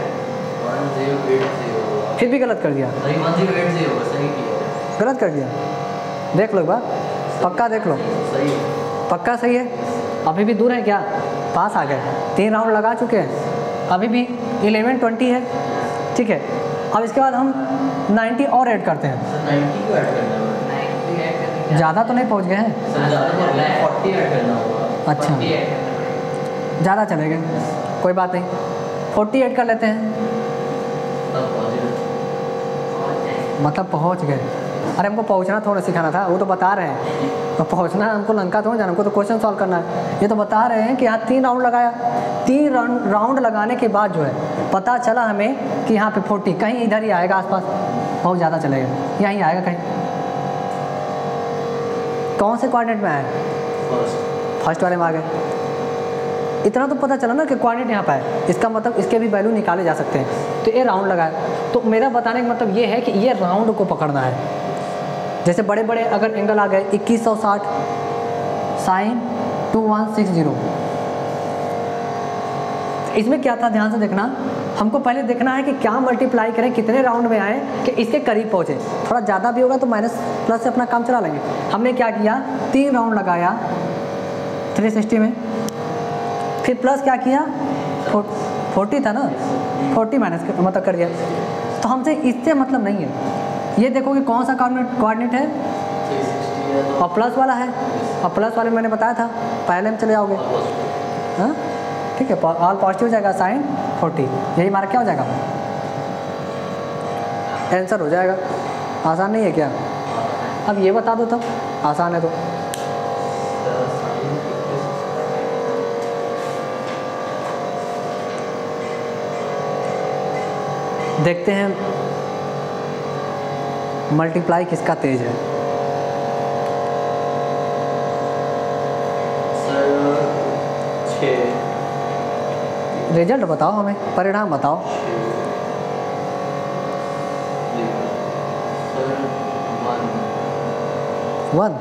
फिर भी गलत कर दिया, 1080 होगा, सही किया, गलत कर दिया। देख लो एक बार, पक्का देख लो, सही पक्का सही है। अभी भी दूर है क्या? पास आ गए, 3 राउंड लगा चुके हैं, अभी भी 1120 है, ठीक है। अब इसके बाद हम 90 और ऐड करते हैं। 90 को ऐड करना होगा, 90 ऐड करने ज़्यादा तो नहीं पहुंच गए हैं, 40 ऐड करना होगा। अच्छा, ज़्यादा चले गए, कोई बात नहीं, 40 ऐड कर लेते हैं, मतलब पहुंच गए। अरे हमको पहुंचना थोड़ा सिखाना था, वो तो बता रहे हैं, तो पहुंचना हमको लंका थोड़ा जाना, हमको तो क्वेश्चन सॉल्व करना है। ये तो बता रहे हैं कि यहाँ 3 राउंड लगाया, 3 राउंड लगाने के बाद जो है पता चला हमें कि यहाँ पे 40 कहीं इधर ही आएगा, आसपास बहुत ज़्यादा चलेगा, यहीं आएगा कहीं। कौन से कोऑर्डिनेट में आया? फर्स्ट वाले में आ गए। इतना तो पता चला ना कि कोऑर्डिनेट यहाँ पर है, इसका मतलब इसके भी वैल्यू निकाले जा सकते हैं। तो ये राउंड लगाया, तो मेरा बताने का मतलब ये है कि ये राउंड को पकड़ना है। जैसे बड़े बड़े अगर एंगल आ गए 2160 साइन 2160, इसमें क्या था ध्यान से देखना, हमको पहले देखना है कि क्या मल्टीप्लाई करें, कितने राउंड में आए कि इसके करीब पहुँचे। थोड़ा ज़्यादा भी होगा तो माइनस प्लस से अपना काम चला लेंगे। हमने क्या किया, 3 राउंड लगाया 360 में, फिर प्लस क्या किया, 40 था ना, 40 माइनस मतलब कर दिया। तो हमसे इससे मतलब नहीं है, ये देखो कि कौन सा कोऑर्डिनेट है, 360 है तो और प्लस वाला है, और प्लस वाले मैंने बताया था, पहले में चले जाओगे, हाँ ठीक है, ऑल पॉजिटिव हो जाएगा, साइन 40, यही हमारा क्या हो जाएगा, आंसर हो जाएगा। आसान नहीं है क्या? अब ये बता दो तब, आसान है तो। देखते हैं मल्टीप्लाई किसका तेज है। सर 6, रिजल्ट बताओ हमें, परिणाम बताओ। सर 1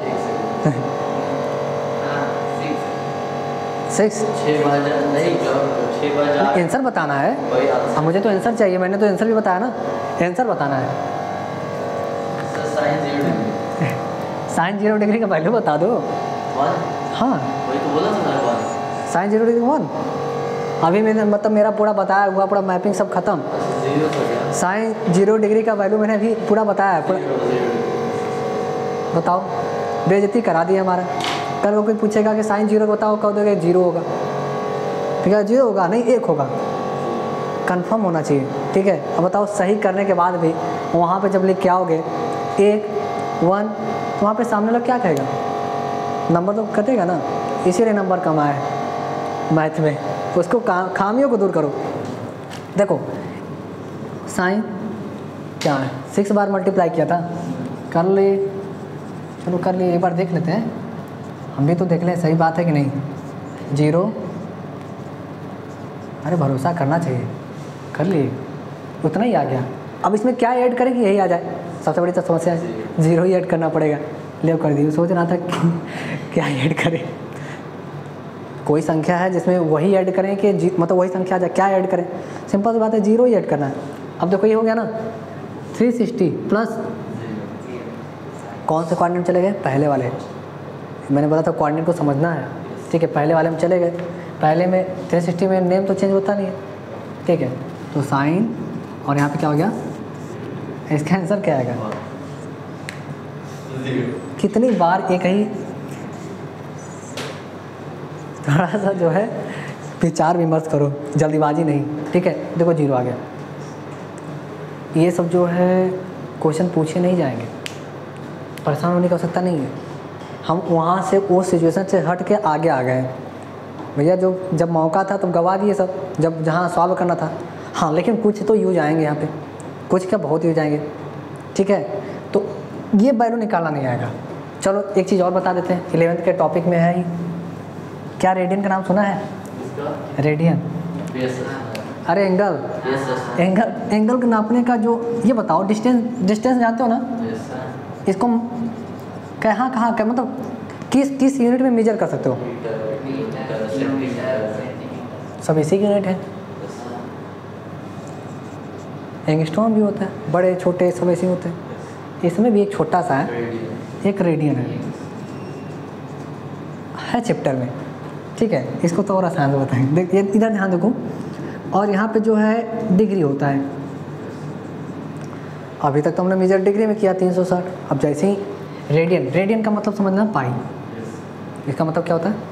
6 6 बार नहीं, 6 बार आंसर बताना है। अब मुझे तो आंसर चाहिए, मैंने तो आंसर भी बताया ना, आंसर बताना है। साइन 0 डिग्री का वैल्यू बता दो। 1, हाँ वही तो बोला था मैंने, 1 साइन 0 डिग्री 1। अभी मैंने मतलब मेरा पूरा बताया हुआ, पूरा मैपिंग सब खत्म। 0 हो गया, साइन 0 डिग्री का वैल्यू मैंने अभी पूरा बताया है, पूरा बताओ। बेइज्जती करा दी हमारा। कल को कोई पूछेगा कि साइन 0 बताओ, कह दोगे 0 होगा, ठीक है, 0 होगा नहीं, 1 होगा, कंफर्म होना चाहिए, ठीक है। अब बताओ, सही करने के बाद भी वहाँ पे जब लिख के आओगे 1 1, तो वहाँ पे सामने लोग क्या कहेगा, नंबर तो कटेगा ना, इसीलिए नंबर कम आया है मैथ में। उसको खामियों को दूर करो। देखो साइन क्या है, 6 बार मल्टीप्लाई किया था, कर लिए, चलो कर लिए, एक बार देख लेते हैं, हम भी तो देख लें सही बात है कि नहीं। 0, अरे भरोसा करना चाहिए, कर लिए, उतना ही आ गया। अब इसमें क्या ऐड करें कि यही आ जाए, सबसे बड़ी तो समस्या है, 0 ही ऐड करना पड़ेगा। ले कर दी, सोच रहा था कि क्या ऐड करें, कोई संख्या है जिसमें वही ऐड करें कि मतलब वही संख्या आ जाए, क्या ऐड करें, सिंपल सी बात है, 0 ही ऐड करना है। अब देखो ये हो गया ना, 360 प्लस कौन से कोऑर्डिनेट चले गए, पहले वाले। मैंने बोला था कोऑर्डिनेट को समझना है, ठीक है, पहले वाले में चले गए, पहले में 360 में नेम तो चेंज होता नहीं है, ठीक है। तो साइन और यहाँ पे क्या हो गया, इसका आंसर क्या आएगा? कितनी बार एक ही, थोड़ा सा जो है विचार विमर्श करो, जल्दीबाजी नहीं, ठीक है। देखो 0 आ गया। ये सब जो है क्वेश्चन पूछे नहीं जाएंगे, परेशान होने की आवश्यकता नहीं है। हम वहाँ से उस सिचुएशन से हट के आगे आ गए भैया। जो जब मौका था तब गवा दिए सब, जब जहाँ सॉल्व करना था। हाँ लेकिन कुछ तो यूज आएंगे यहाँ पे, कुछ क्या बहुत यूज आएंगे, ठीक है। तो ये वैल्यू निकालना नहीं आएगा। चलो एक चीज़ और बता देते हैं, 11th के टॉपिक में है ही, क्या रेडियन का नाम सुना है? रेडियन, अरे एंगल, एंगल को नापने का जो, ये बताओ डिस्टेंस जानते हो ना? इसको कहाँ मतलब किस यूनिट में मेजर कर सकते हो? सब इसी की यूनिट है। एंगस्ट्रॉम भी होता है, बड़े छोटे सब ऐसे होते हैं। इसमें भी एक छोटा सा है, एक रेडियन है चैप्टर में, ठीक है। इसको तो और आसान से बताएंगे। देख इधर ध्यान देखो, और यहाँ पे जो है डिग्री होता है। अभी तक तो हमने मेजर डिग्री में किया 360। अब जैसे ही रेडियन का मतलब समझना पाई, इसका मतलब क्या होता है?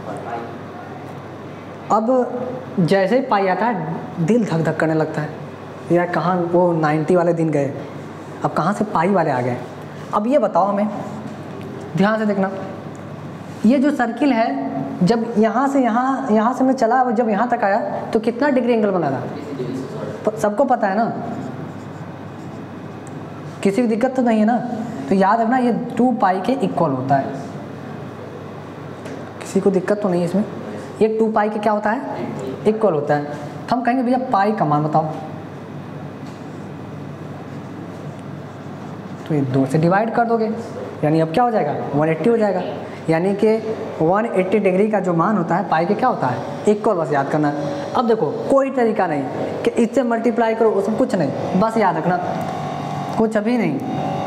अब जैसे ही पाई आता है दिल धक धक करने लगता है, यार कहाँ वो 90 वाले दिन गए, अब कहाँ से पाई वाले आ गए। अब ये बताओ हमें, ध्यान से देखना, ये जो सर्किल है जब यहाँ से मैं चला, जब यहाँ तक आया तो कितना डिग्री एंगल बना था? सबको पता है ना, किसी की दिक्कत तो नहीं है ना। तो याद रखना ये 2 पाई के इक्वल होता है, किसी को दिक्कत तो नहीं है इसमें। ये 2 पाई के क्या होता है? इक्वल होता है। हम कहेंगे भैया पाई का मान बताओ, तो ये 2 से डिवाइड कर दोगे, यानी अब क्या हो जाएगा? 180 हो जाएगा। यानी कि 180 डिग्री का जो मान होता है पाई के क्या होता है? इक्वल, बस याद करना। अब देखो कोई तरीका नहीं कि इससे मल्टीप्लाई करो, उसमें कुछ नहीं, बस याद रखना, कुछ अभी नहीं।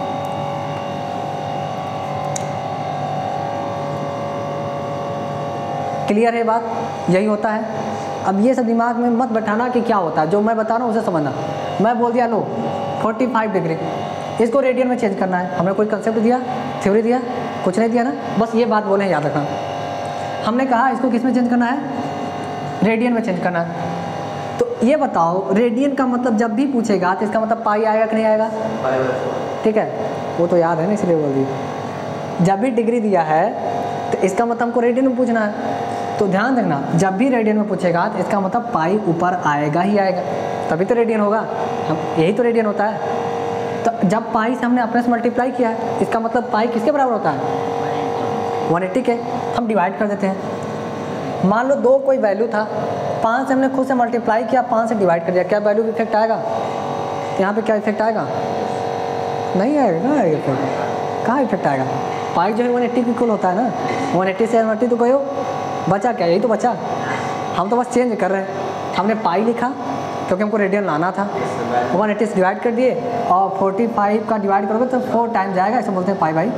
क्लियर है बात? यही होता है। अब ये सब दिमाग में मत बैठाना कि क्या होता है, जो मैं बता रहा हूँ उसे समझना। मैं बोल दिया लो 45 डिग्री, इसको रेडियन में चेंज करना है। हमने कोई कंसेप्ट दिया, थ्योरी दिया, कुछ नहीं दिया ना, बस ये बात बोले, याद रखना। हमने कहा इसको किस में चेंज करना है? रेडियन में चेंज करना है। तो ये बताओ रेडियन का मतलब जब भी पूछेगा तो इसका मतलब पाई आएगा कि नहीं आएगा? ठीक है, वो तो याद है ना, इसलिए बोल दी। जब भी डिग्री दिया है तो इसका मतलब हमको रेडियन में पूछना है। तो ध्यान रखना, जब भी रेडियन में पूछेगा तो इसका मतलब पाई ऊपर आएगा ही आएगा, तभी तो रेडियन होगा। यही तो रेडियन होता है। तो जब पाई से हमने अपने से मल्टीप्लाई किया है, इसका मतलब पाई किसके बराबर होता है? 180 के। हम डिवाइड कर देते हैं। मान लो 2 कोई वैल्यू था, 5 से हमने खुद से मल्टीप्लाई किया, 5 से डिवाइड कर दिया, क्या वैल्यू इफेक्ट आएगा? यहाँ पे क्या इफेक्ट आएगा? नहीं आएगा ना इफेक्ट। कहाँ इफेक्ट आएगा? पाई जो है 180 इक्वल होता है ना, 180 से 180 तो गए हो, बचा क्या? यही तो बचा। हम तो बस चेंज कर रहे हैं। हमने पाई लिखा क्योंकि हमको रेडियन लाना था, 180 से डिवाइड कर दिए, और 45 का डिवाइड करोगे तो 4 टाइम जाएगा, ऐसे बोलते हैं पाई बाई।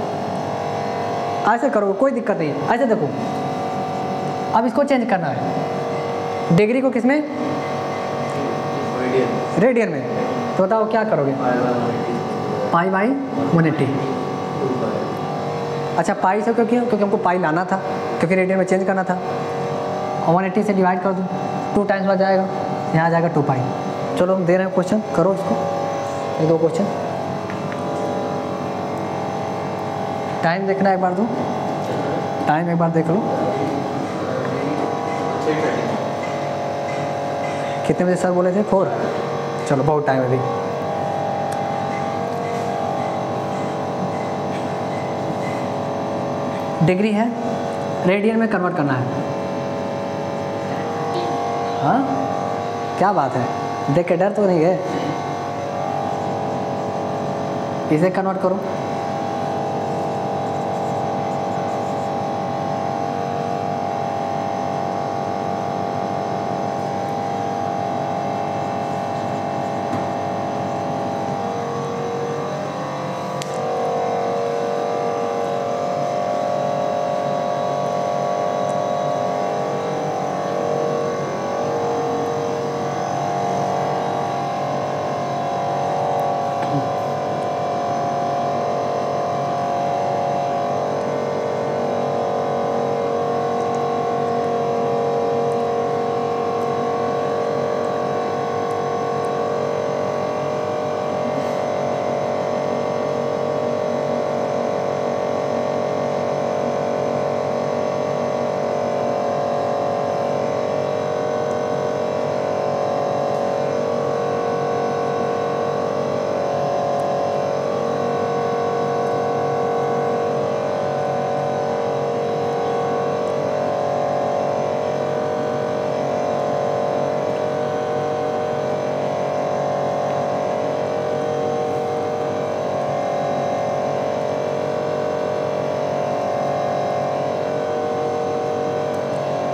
ऐसे करो, कोई दिक्कत नहीं है। ऐसे देखो, अब इसको चेंज करना है, डिग्री को किसमें? रेडियन में। तो बताओ क्या करोगे? Pi by 180। अच्छा, पाई से क्योंकि हमको पाई लाना था, क्योंकि रेडियन में चेंज करना था, और 180 से डिवाइड कर दूँ, 2 टाइम्स बाद जाएगा, यहाँ आ जाएगा 2 पाई। चलो हम दे रहे हैं क्वेश्चन, करो इसको, ये 2 क्वेश्चन। टाइम देखना एक बार, दो टाइम एक बार देख लो, कितने बजे सर बोले थे? 4। चलो बहुत टाइम है अभी। डिग्री है, रेडियन में कन्वर्ट करना है। हाँ, क्या बात है, देख के डर तो नहीं है? इसे कन्वर्ट करो।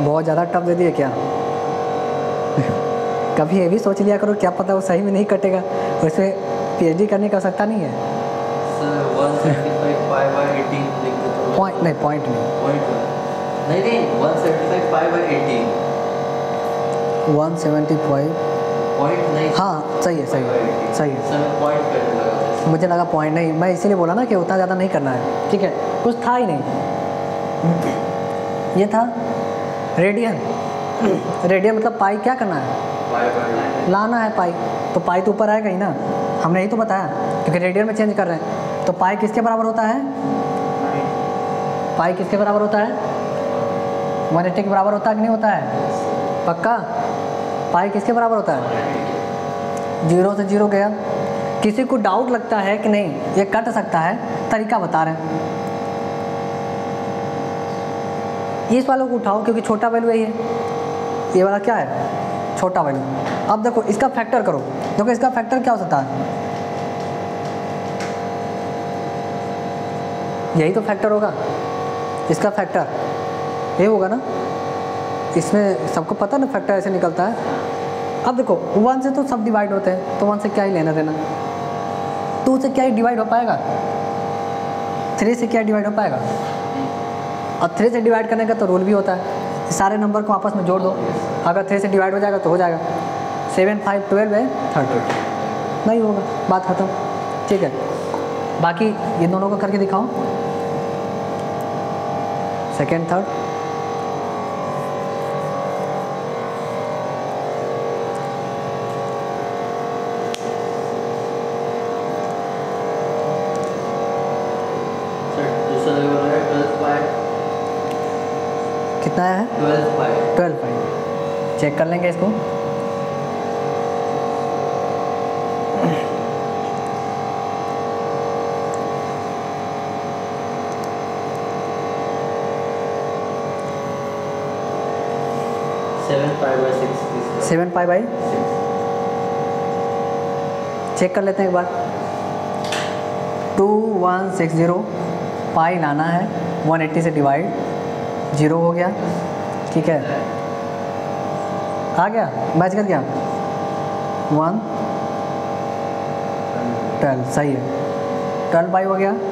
बहुत ज़्यादा टफ दे दिए क्या? कभी ये भी सोच लिया करो, क्या पता वो सही में नहीं कटेगा, उसमें PhD करने की आवश्यकता नहीं है। सर 175 पाई बाय 18 लिख दो तो पॉइंट नहीं, पॉइंट नहीं 175 पाई बाय 18 175 पॉइंट नहीं। हाँ सही है, सही है, सही है। सर पॉइंट करने लगा। मुझे लगा पॉइंट नहीं, मैं इसीलिए बोला ना कि उतना ज़्यादा नहीं करना है। ठीक है, कुछ था ही नहीं। ये था रेडियन। रेडियन मतलब पाई क्या करना है? लाना है पाई। तो पाई तो ऊपर आएगा ही ना, हमने यही तो बताया, क्योंकि रेडियन में चेंज कर रहे हैं। तो पाई किसके बराबर होता है? पाई किसके बराबर होता है? 180 के बराबर होता है कि नहीं होता है? पक्का? पाई किसके बराबर होता है? 0 से 0 गया। किसी को डाउट लगता है कि नहीं ये कट सकता है, तरीका बता रहे हैं। इस वालों को उठाओ क्योंकि छोटा वैल्यू यही है। ये वाला क्या है? छोटा वैल्यू। अब देखो इसका फैक्टर करो। देखो इसका फैक्टर क्या हो सकता है? यही तो फैक्टर होगा, इसका फैक्टर ये होगा ना। इसमें सबको पता ना फैक्टर ऐसे निकलता है। अब देखो 1 से तो सब डिवाइड होते हैं, तो 1 से क्या ही लेना देना। 2 से क्या ही डिवाइड हो पाएगा? 3 से क्या डिवाइड हो पाएगा? और 3 से डिवाइड करने का तो रूल भी होता है, सारे नंबर को आपस में जोड़ दो। अगर 3 से डिवाइड हो जाएगा तो हो जाएगा। 7 5 12 है 30 नहीं होगा, बात खत्म। ठीक है, बाकी ये दोनों को करके दिखाओ, सेकेंड थर्ड। कितना है? 12 पाई। चेक कर लेंगे इसको। सेवन पाई बाई 6 चेक कर लेते हैं एक बार। 2160 पाई लाना है, 180 से डिवाइड, 0 हो गया। ठीक है, आ गया, मैच कर गया। 1 12 सही है, 12 पाई हो गया।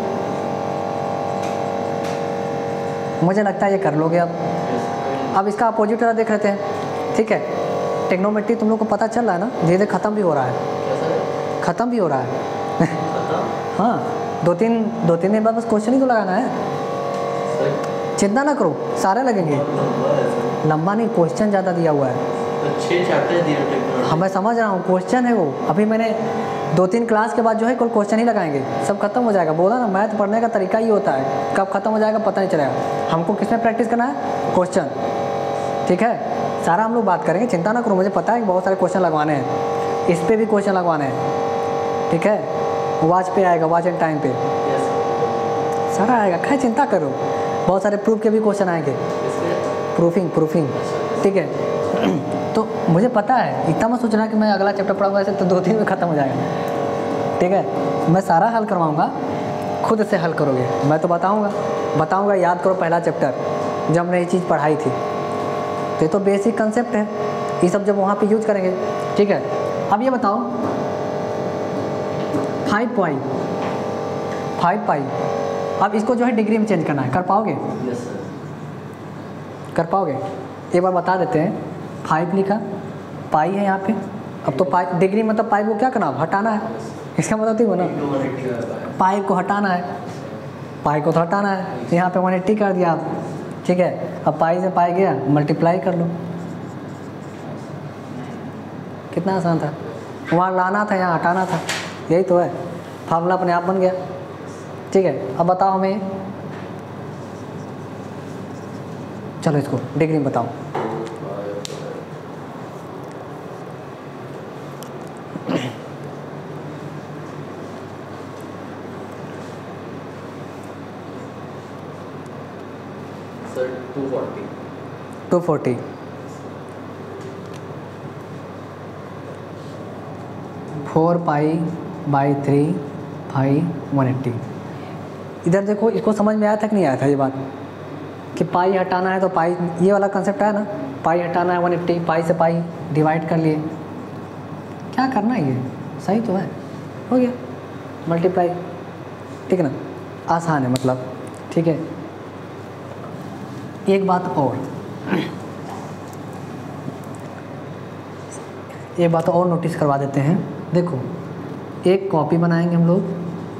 मुझे लगता है ये कर लोगे अब इसका अपोजिट वाला देख लेते हैं। ठीक है, टेक्नोमेट्री तुम लोग को पता चल रहा है ना, धीरे धीरे ख़त्म भी हो रहा है, ख़त्म भी हो रहा है। हाँ, दो तीन दिन बाद बस क्वेश्चन ही तो लगाना है, चिंता ना करो, सारे लगेंगे। लंबा नहीं, क्वेश्चन ज़्यादा दिया हुआ है। 6 चैप्टर दिए। हाँ मैं समझ रहा हूँ, क्वेश्चन है वो। अभी मैंने 2-3 क्लास के बाद जो है कोई क्वेश्चन ही लगाएंगे, सब खत्म हो जाएगा। बोला ना, मैथ पढ़ने का तरीका ही होता है, कब खत्म हो जाएगा पता नहीं चलेगा। हमको किस में प्रैक्टिस करना है? क्वेश्चन। ठीक है, सारा हम लोग बात करेंगे, चिंता ना करो। मुझे पता है कि बहुत सारे क्वेश्चन लगवाने हैं, इस पर भी क्वेश्चन लगवाने हैं। ठीक है, वॉच पे आएगा, वॉच एंड टाइम पे सारा आएगा, क्या चिंता करो। बहुत सारे प्रूफ के भी क्वेश्चन आएंगे, प्रूफिंग। ठीक है, तो मुझे पता है, इतना मत सोचना कि मैं अगला चैप्टर पढ़ाऊंगा ऐसे तो 2-3 में ख़त्म हो जाएगा। ठीक है, मैं सारा हल करवाऊंगा, खुद से हल करोगे। मैं तो बताऊंगा याद करो पहला चैप्टर जब हमने ये चीज़ पढ़ाई थी। तो ये तो बेसिक कंसेप्ट है, ये सब जब वहाँ पे यूज करेंगे। ठीक है, अब ये बताओ 5 पाई, अब इसको जो है डिग्री में चेंज करना है, कर पाओगे? कर पाओगे? एक बार बता देते हैं। 5 लिखा, पाई है यहाँ पे। अब तो पाई डिग्री मतलब पाई को क्या करना, हटाना है। इसका मतलब तो ना, पाई को हटाना है, पाई को तो हटाना है। यहाँ पे 180 कर दिया आप। ठीक है, अब पाई से पाई गया, मल्टीप्लाई कर लो। कितना आसान था, वहाँ लाना था, यहाँ हटाना था, यही तो है। फार्मूला अपने आप बन गया। ठीक है, अब बताओ हमें, चलो इसको डिग्री में बताओ। Sir 240 4 pi by 3 pi 180। इधर देखो, इसको समझ में आया था कि नहीं आया था ये बात, कि पाई हटाना है तो पाई, ये वाला कंसेप्ट है ना, पाई हटाना है 180, पाई से पाई डिवाइड कर लिए, क्या करना है, ये सही तो है, हो गया मल्टीप्लाई, ठीक है ना, आसान है मतलब, ठीक है। एक बात और, एक बात और नोटिस करवा देते हैं। देखो एक कॉपी बनाएंगे हम लोग,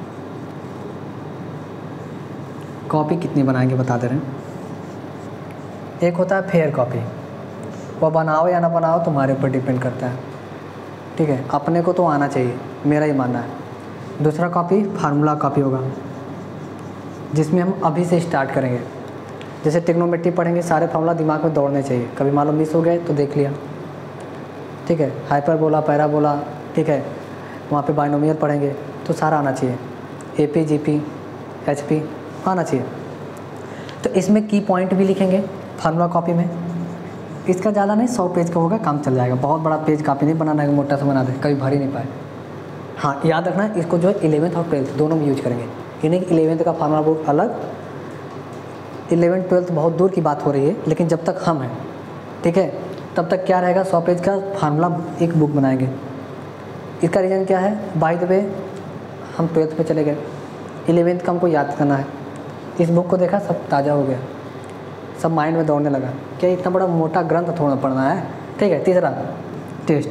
कॉपी कितनी बनाएंगे बता दे रहे हैं। एक होता है फेयर कॉपी, वो बनाओ या ना बनाओ तुम्हारे ऊपर डिपेंड करता है, ठीक है, अपने को तो आना चाहिए, मेरा ही मानना है। दूसरा कॉपी फार्मूला कॉपी होगा, जिसमें हम अभी से स्टार्ट करेंगे। जैसे ट्रिग्नोमेट्री पढ़ेंगे, सारे फार्मूला दिमाग में दौड़ने चाहिए, कभी मान लो मिस हो गए तो देख लिया, ठीक है। हाइपरबोला, पैराबोला, ठीक है, वहाँ पे बाइनोमियल पढ़ेंगे तो सारा आना चाहिए, AP, GP, HP आना चाहिए। तो इसमें की पॉइंट भी लिखेंगे फार्मूला कॉपी में, इसका ज़्यादा नहीं 100 पेज का होगा, काम चल जाएगा, बहुत बड़ा पेज कॉपी नहीं बनाना है, मोटा सा बना दे, कभी भर ही नहीं पाए। हाँ याद रखना, इसको जो है 11th और 12th दोनों में यूज करेंगे, यानी कि 11th का फार्मूला बुक अलग, 11th 12th बहुत दूर की बात हो रही है, लेकिन जब तक हम हैं, ठीक है, तब तक क्या रहेगा, 100 पेज का फार्मूला एक बुक बनाएंगे। इसका रीज़न क्या है, बाय द वे हम 12th पे चले गए, 11th का हमको याद करना है, इस बुक को देखा सब ताज़ा हो गया, सब माइंड में दौड़ने लगा, क्या इतना बड़ा मोटा ग्रंथ थोड़ा पढ़ना है, ठीक है। तीसरा टेस्ट,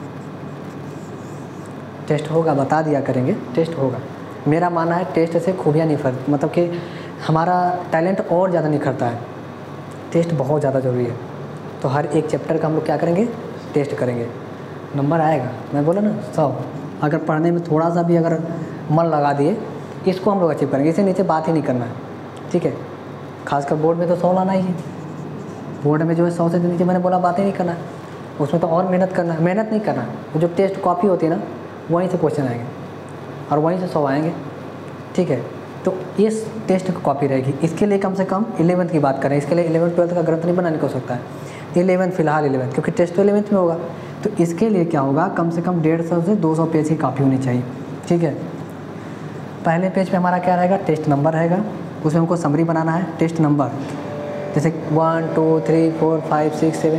टेस्ट होगा, बता दिया करेंगे, टेस्ट होगा। मेरा मानना है टेस्ट से खूबियाँ निखर, मतलब कि हमारा टैलेंट और ज़्यादा निखरता है, टेस्ट बहुत ज़्यादा ज़रूरी है। तो हर एक चैप्टर का हम लोग क्या करेंगे, टेस्ट करेंगे, नंबर आएगा। मैं बोला ना 100, अगर पढ़ने में थोड़ा सा भी अगर मन लगा दिए, इसको हम लोग अचीव करेंगे, इससे नीचे बात ही नहीं करना है, ठीक है। खासकर बोर्ड में तो 100 लाना ही है, बोर्ड में जो है 100 से नीचे मैंने बोला बात ही नहीं करना है, उसमें तो और मेहनत करना है, मेहनत नहीं करना है। जो टेस्ट कॉपी होती है ना, वहीं से क्वेश्चन आएंगे और वहीं से 100 आएंगे, ठीक है। तो ये टेस्ट कॉपी रहेगी, इसके लिए कम से कम 11th की बात करें, इसके लिए 11th 12th का ग्रंथ नहीं बनाने को सकता है, 11th फिलहाल 11th, क्योंकि टेस्ट तो 11th में होगा। तो इसके लिए क्या होगा, कम से कम 150 से 200 पेज की कॉपी होनी चाहिए, ठीक है। पहले पेज पे हमारा क्या रहेगा, टेस्ट नंबर रहेगा, उसमें हमको समरी बनाना है, टेस्ट नंबर, जैसे 1 2 3 4 5 6 7।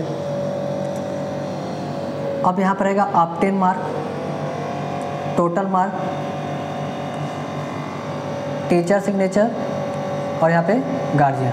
अब यहाँ पर रहेगा obtain mark, total mark, teacher signature और यहाँ पे गार्जियन,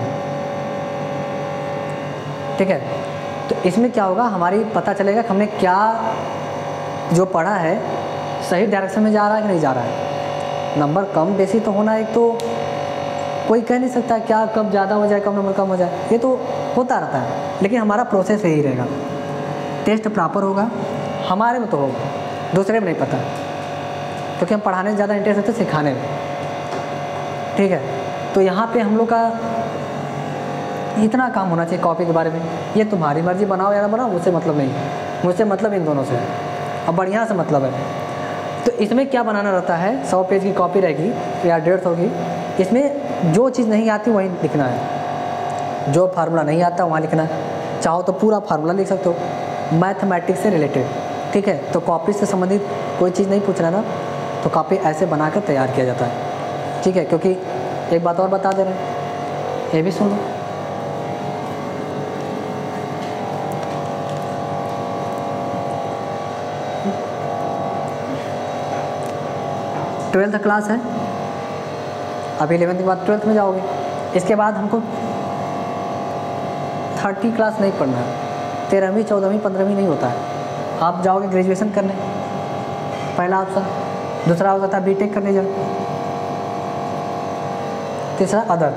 ठीक है। तो इसमें क्या होगा, हमारी पता चलेगा कि हमने क्या जो पढ़ा है सही डायरेक्शन में जा रहा है कि नहीं जा रहा है। नंबर कम बेसी तो होना, एक तो कोई कह नहीं सकता क्या कब ज़्यादा हो जाए कब नंबर कम हो जाए, ये तो होता रहता है, लेकिन हमारा प्रोसेस यही रहेगा। टेस्ट प्रॉपर होगा, हमारे में तो होगा, दूसरे में नहीं पता, क्योंकि हम पढ़ाने में ज़्यादा इंटरेस्ट रहता है, सिखाने में, ठीक है। तो यहाँ पे हम लोग का इतना काम होना चाहिए कॉपी के बारे में, ये तुम्हारी मर्जी, बनाओ या ना बनाओ, मुझसे मतलब नहीं, मुझसे मतलब इन दोनों से, अब बढ़िया से मतलब है। तो इसमें क्या बनाना रहता है, 100 पेज की कॉपी रहेगी या 150 होगी, इसमें जो चीज़ नहीं आती वहीं लिखना है, जो फार्मूला नहीं आता वहाँ लिखना है। चाहो तो पूरा फार्मूला लिख सकते हो मैथमेटिक्स से रिलेटेड, ठीक है। तो कॉपी से संबंधित कोई चीज़ नहीं पूछ रहा ना, तो कॉपी ऐसे बनाकर तैयार किया जाता है, ठीक है। क्योंकि एक बात और बता दे रहे हैं, ये भी सुन लो, ट्वेल्थ क्लास है, अभी 11th के बाद 12th में जाओगे, इसके बाद हमको 30 क्लास नहीं पढ़ना है, 13वीं 14वीं 15वीं नहीं होता है, आप जाओगे ग्रेजुएशन करने, पहला ऑप्शन। दूसरा होता था बीटेक करने जाओ, तीसरा अदर।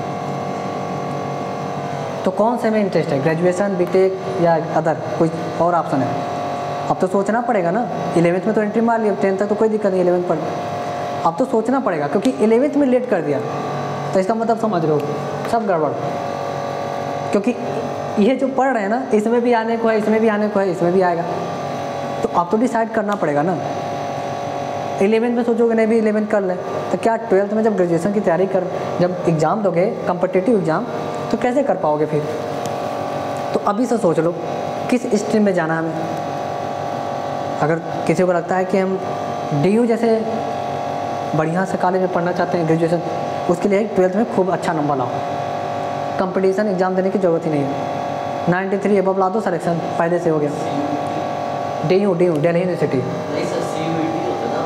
तो कौन से में इंटरेस्ट है, ग्रेजुएशन, बीटेक या अदर, कोई और ऑप्शन है? अब तो सोचना पड़ेगा ना, 11th में तो एंट्री मार लिया, 10th तक तो कोई दिक्कत नहीं, 11th पढ़, अब तो सोचना पड़ेगा, क्योंकि 11th में लेट कर दिया तो इसका मतलब समझ लो सब गड़बड़, क्योंकि ये जो पढ़ रहे हैं ना, इसमें भी आने को है, इसमें भी आने को है, इसमें भी आएगा, तो अब तो डिसाइड करना पड़ेगा ना। 11th में सोचोगे नहीं भी 11th कर लें, तो क्या 12th में जब ग्रेजुएशन की तैयारी कर, जब एग्ज़ाम दोगे कॉम्पिटिटिव एग्ज़ाम, तो कैसे कर पाओगे फिर? तो अभी से सोच लो किस स्ट्रीम में जाना हमें। अगर किसी को लगता है कि हम DU जैसे बढ़िया से कॉलेज में पढ़ना चाहते हैं ग्रेजुएशन, उसके लिए 12th में खूब अच्छा नंबर लाओ, कंपटीशन एग्ज़ाम देने की ज़रूरत ही नहीं है। 93 एबव ला दो, सिलेक्शन पहले से हो गया। DU दिल्ली यूनिवर्सिटी नहीं सर, CUET होता है ना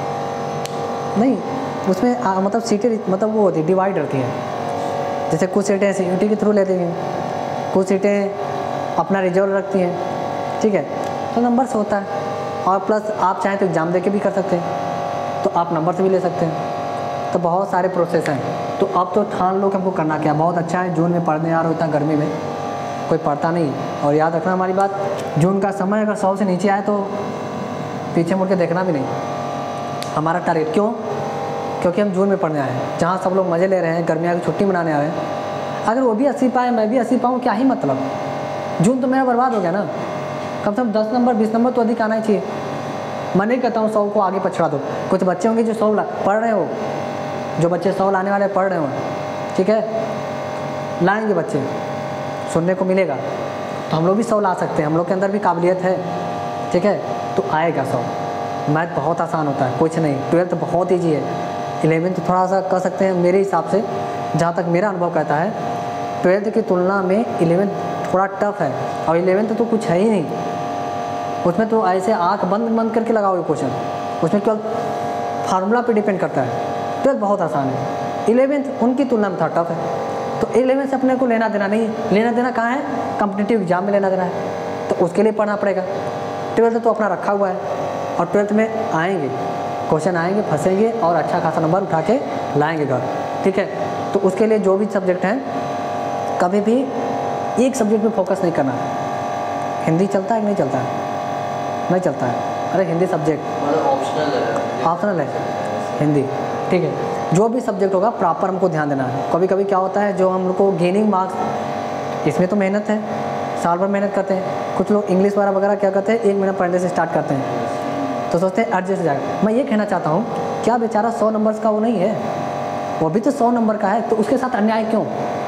तो। नहीं, उसमें मतलब सीटें मतलब वो होती डिवाइड रहती हैं। जैसे कुछ सीटें CUET के थ्रू लेती हैं, कुछ सीटें अपना रिजर्व रखती हैं, ठीक है। तो नंबर से होता है, और प्लस आप चाहें तो एग्ज़ाम दे के भी कर सकते हैं, तो आप नंबर से भी ले सकते हैं। तो बहुत सारे प्रोसेस हैं। तो अब तो ठान लो कि हमको करना क्या। बहुत अच्छा है, जून में पढ़ने आ रहे हो, इतना गर्मी में कोई पढ़ता नहीं। और याद रखना हमारी बात, जून का समय अगर 100 से नीचे आए तो पीछे मुड़ के देखना भी नहीं हमारा टारगेट। क्यों? क्योंकि हम जून में पढ़ने आए हैं, जहाँ सब लोग मज़े ले रहे हैं, गर्मियों की छुट्टी मनाने आ रहे हैं। अगर वो भी 80 पाए, मैं भी 80 पाऊँ, क्या ही मतलब। जून तो मेरा बर्बाद हो गया ना। कम से कम 10 नंबर 20 नंबर तो अधिक आना ही चाहिए। मैं नहीं कहता हूँ 100 को आगे पछड़ा दो। कुछ बच्चे होंगे जो 100 पढ़ रहे हो, जो बच्चे 100 लाने वाले पढ़ रहे हो, ठीक है, लाएंगे बच्चे, सुनने को मिलेगा। तो हम लोग भी 100 ला सकते हैं, हम लोग के अंदर भी काबिलियत है, ठीक है। तो आएगा 100। मैथ बहुत आसान होता है, कुछ नहीं। 12th बहुत ईजी है, 11th थोड़ा सा कह सकते हैं मेरे हिसाब से, जहाँ तक मेरा अनुभव कहता है 12th की तुलना में 11th थोड़ा टफ है। और 11th तो कुछ है ही नहीं, उसमें तो ऐसे आँख बंद बंद करके लगाओगे क्वेश्चन, उसमें केवल फार्मूला पे डिपेंड करता है। 12th बहुत आसान है, 11th उनकी तुलना में थोड़ा टफ है। तो 11th से अपने को लेना देना नहीं, लेना देना कहाँ है, कॉम्पिटिटिव एग्जाम में लेना देना है, तो उसके लिए पढ़ना पड़ेगा। 12th तो अपना रखा हुआ है, और 12th में आएंगे क्वेश्चन, आएंगे, फंसेंगे और अच्छा खासा नंबर उठा के लाएंगे घर, ठीक है। तो उसके लिए जो भी सब्जेक्ट हैं, कभी भी एक सब्जेक्ट पे फोकस नहीं करना। हिंदी चलता है कि नहीं चलता है? नहीं चलता है। अरे हिंदी सब्जेक्ट ऑप्शनल है हिंदी, ठीक है। जो भी सब्जेक्ट होगा प्रॉपर हमको ध्यान देना है। कभी कभी क्या होता है, जो हम लोग को गेनिंग मार्क्स, इसमें तो मेहनत है, साल भर मेहनत करते हैं। कुछ लोग इंग्लिश वगैरह क्या करते हैं, 1 महीना पढ़ने से स्टार्ट करते हैं, तो सोचते हैं एडजस्ट हो जाएगा। मैं ये कहना चाहता हूँ, क्या बेचारा 100 नंबर्स का वो नहीं है, वो भी तो 100 नंबर का है, तो उसके साथ अन्याय क्यों?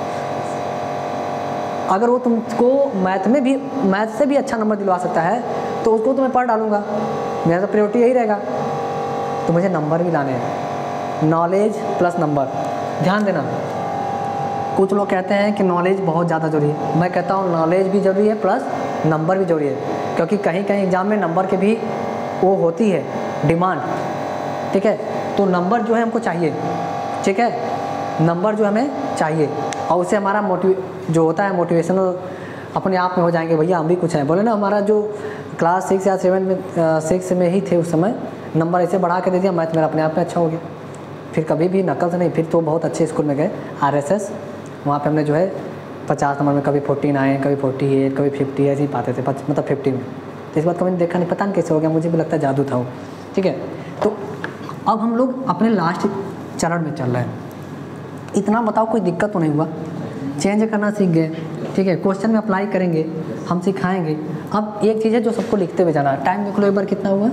अगर वो तुमको मैथ से भी अच्छा नंबर दिलवा सकता है, तो उसको तो मैं पढ़ डालूंगा, मेरा तो प्रायोरिटी यही रहेगा। तो मुझे नंबर भी लाने हैं, नॉलेज प्लस नंबर। ध्यान देना, कुछ लोग कहते हैं कि नॉलेज बहुत ज़्यादा ज़रूरी है, मैं कहता हूँ नॉलेज भी ज़रूरी है प्लस नंबर भी ज़रूरी है, क्योंकि कहीं कहीं एग्जाम में नंबर के भी वो होती है डिमांड, ठीक है। तो नंबर जो है हमको चाहिए, ठीक है, नंबर जो हमें चाहिए, और उससे हमारा जो होता है मोटिवेशनल अपने आप में हो जाएंगे, भैया हम भी कुछ हैं। बोले ना, हमारा जो क्लास 6 या 7 में 6 में ही थे उस समय, नंबर ऐसे बढ़ा के दे दिया, मैथ मेरा अपने आप में अच्छा हो गया। फिर कभी भी नकल से नहीं, फिर तो बहुत अच्छे स्कूल में गए, RSS, वहाँ पे हमने जो है 50 नंबर में कभी 49, कभी 48, कभी 50 ऐसे ही पाते थे, मतलब 50 में। तो इस बात कभी देखा नहीं, पता नहीं कैसे हो गया, मुझे भी लगता है जादू था वो, ठीक है। तो अब हम लोग अपने लास्ट चरण में चल रहे हैं। इतना बताओ, कोई दिक्कत तो नहीं हुआ? चेंज करना सीख गए, ठीक है, क्वेश्चन में अप्लाई करेंगे, हम सिखाएंगे। अब एक चीज़ है जो सबको लिखते हुए जाना है। टाइम देख लो एक बार कितना हुआ,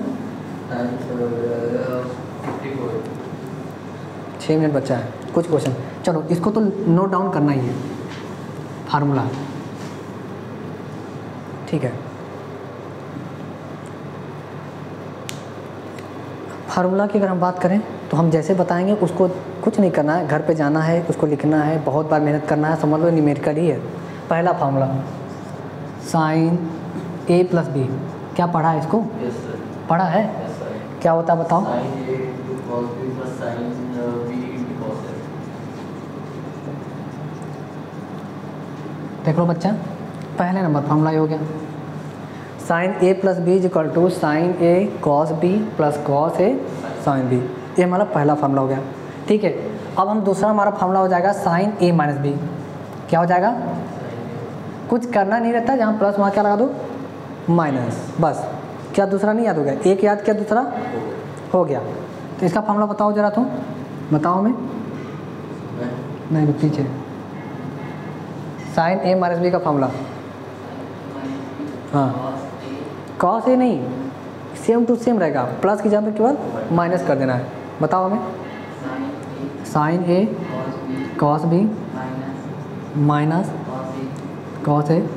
6 मिनट बचा है, कुछ क्वेश्चन। चलो इसको तो नोट डाउन करना ही है, फार्मूला, ठीक है। फार्मूला की अगर हम बात करें तो हम जैसे बताएंगे उसको कुछ नहीं करना है, घर पे जाना है, उसको लिखना है, बहुत बार मेहनत करना है, समझ लो न्यूमेरिकल ही है। पहला फार्मूला sin A + B, क्या पढ़ा है इसको? Yes, sir. पढ़ा है? Yes, sir. क्या होता है बताओ? Sin A into cos B plus sin B into cos A. देख लो बच्चा, पहले नंबर फार्मूला ये हो गया, sin A + B = sin A cos B + cos A sin B। ये हमारा पहला फार्मूला हो गया, ठीक है। अब हम दूसरा हमारा फार्मूला हो जाएगा sin A - B। क्या हो जाएगा? कुछ करना नहीं रहता, जहाँ प्लस वहाँ क्या लगा दो, माइनस, बस। क्या दूसरा नहीं याद हो गया? एक याद किया, दूसरा हो गया। तो इसका फार्मूला बताओ जरा, तुम बताओ। मैं नहीं, पीछे sin A - B का फार्मूला, हाँ, cos A नहीं, सेम टू सेम रहेगा, प्लस की जगह पे केवल माइनस कर देना है। बताओ हमें, sin A cos B minus cos A।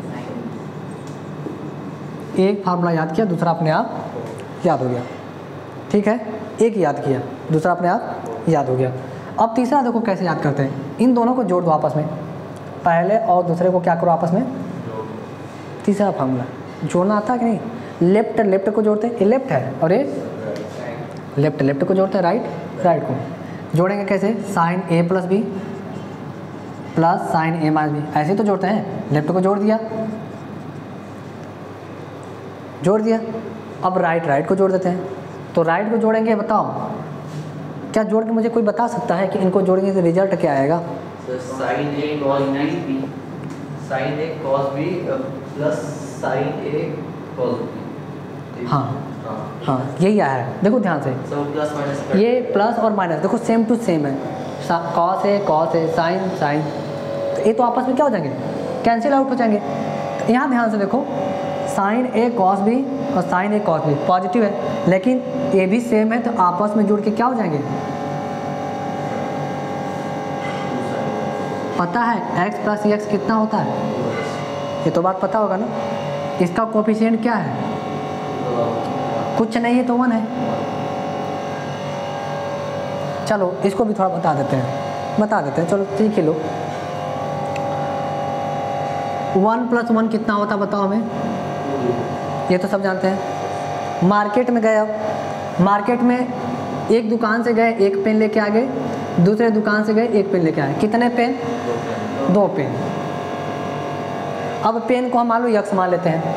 एक फार्मूला याद किया, दूसरा अपने आप याद हो गया, ठीक है। एक याद किया, दूसरा अपने आप याद हो गया। अब तीसरा देखो कैसे याद करते हैं, इन दोनों को जोड़ दो आपस में, पहले और दूसरे को क्या करो आपस में, तीसरा फार्मूला जोड़ना आता है कि नहीं, लेफ्ट लेफ्ट को जोड़ते हैं, ये लेफ्ट है और ये लेफ्ट लेफ्ट को जोड़ते हैं, राइट राइट को जोड़ेंगे कैसे, sine A plus B plus sine A minus B, ऐसे तो जोड़ते हैं, लेफ्ट को जोड़ दिया, जोड़ दिया। अब राइट राइट को जोड़ देते हैं, तो राइट को जोड़ेंगे, बताओ क्या जोड़ के मुझे कोई बता सकता है कि इनको जोड़ेंगे तो रिजल्ट क्या आएगा, sine A cos B, sine A cos B plus sine A cos B. हाँ हाँ यही आया है, देखो ध्यान से, सब प्लस माइनस ये प्लस और माइनस देखो सेम टू सेम है, कॉस है साइन साइन, तो ये तो आपस में क्या हो जाएंगे, कैंसिल आउट हो जाएंगे। तो यहाँ ध्यान से देखो, साइन ए कॉस बी और sine A cos B positive है, लेकिन ये भी सेम है, तो आपस में जुड़ के क्या हो जाएंगे, पता है x प्लस एक्स कितना होता है, ये तो बात पता होगा ना। इसका कोफिशिएंट क्या है, कुछ नहीं है तो 1 है। चलो इसको भी थोड़ा बता देते हैं, चलो ठीक है लो, 1 + 1 कितना होता है बताओ हमें, ये तो सब जानते हैं। मार्केट में गए, अब मार्केट में एक दुकान से गए, एक पेन लेके आ गए, दूसरे दुकान से गए, एक पेन लेके आए, कितने पेन, 2 पेन। अब पेन को हम मान लो यक्स मान लेते हैं,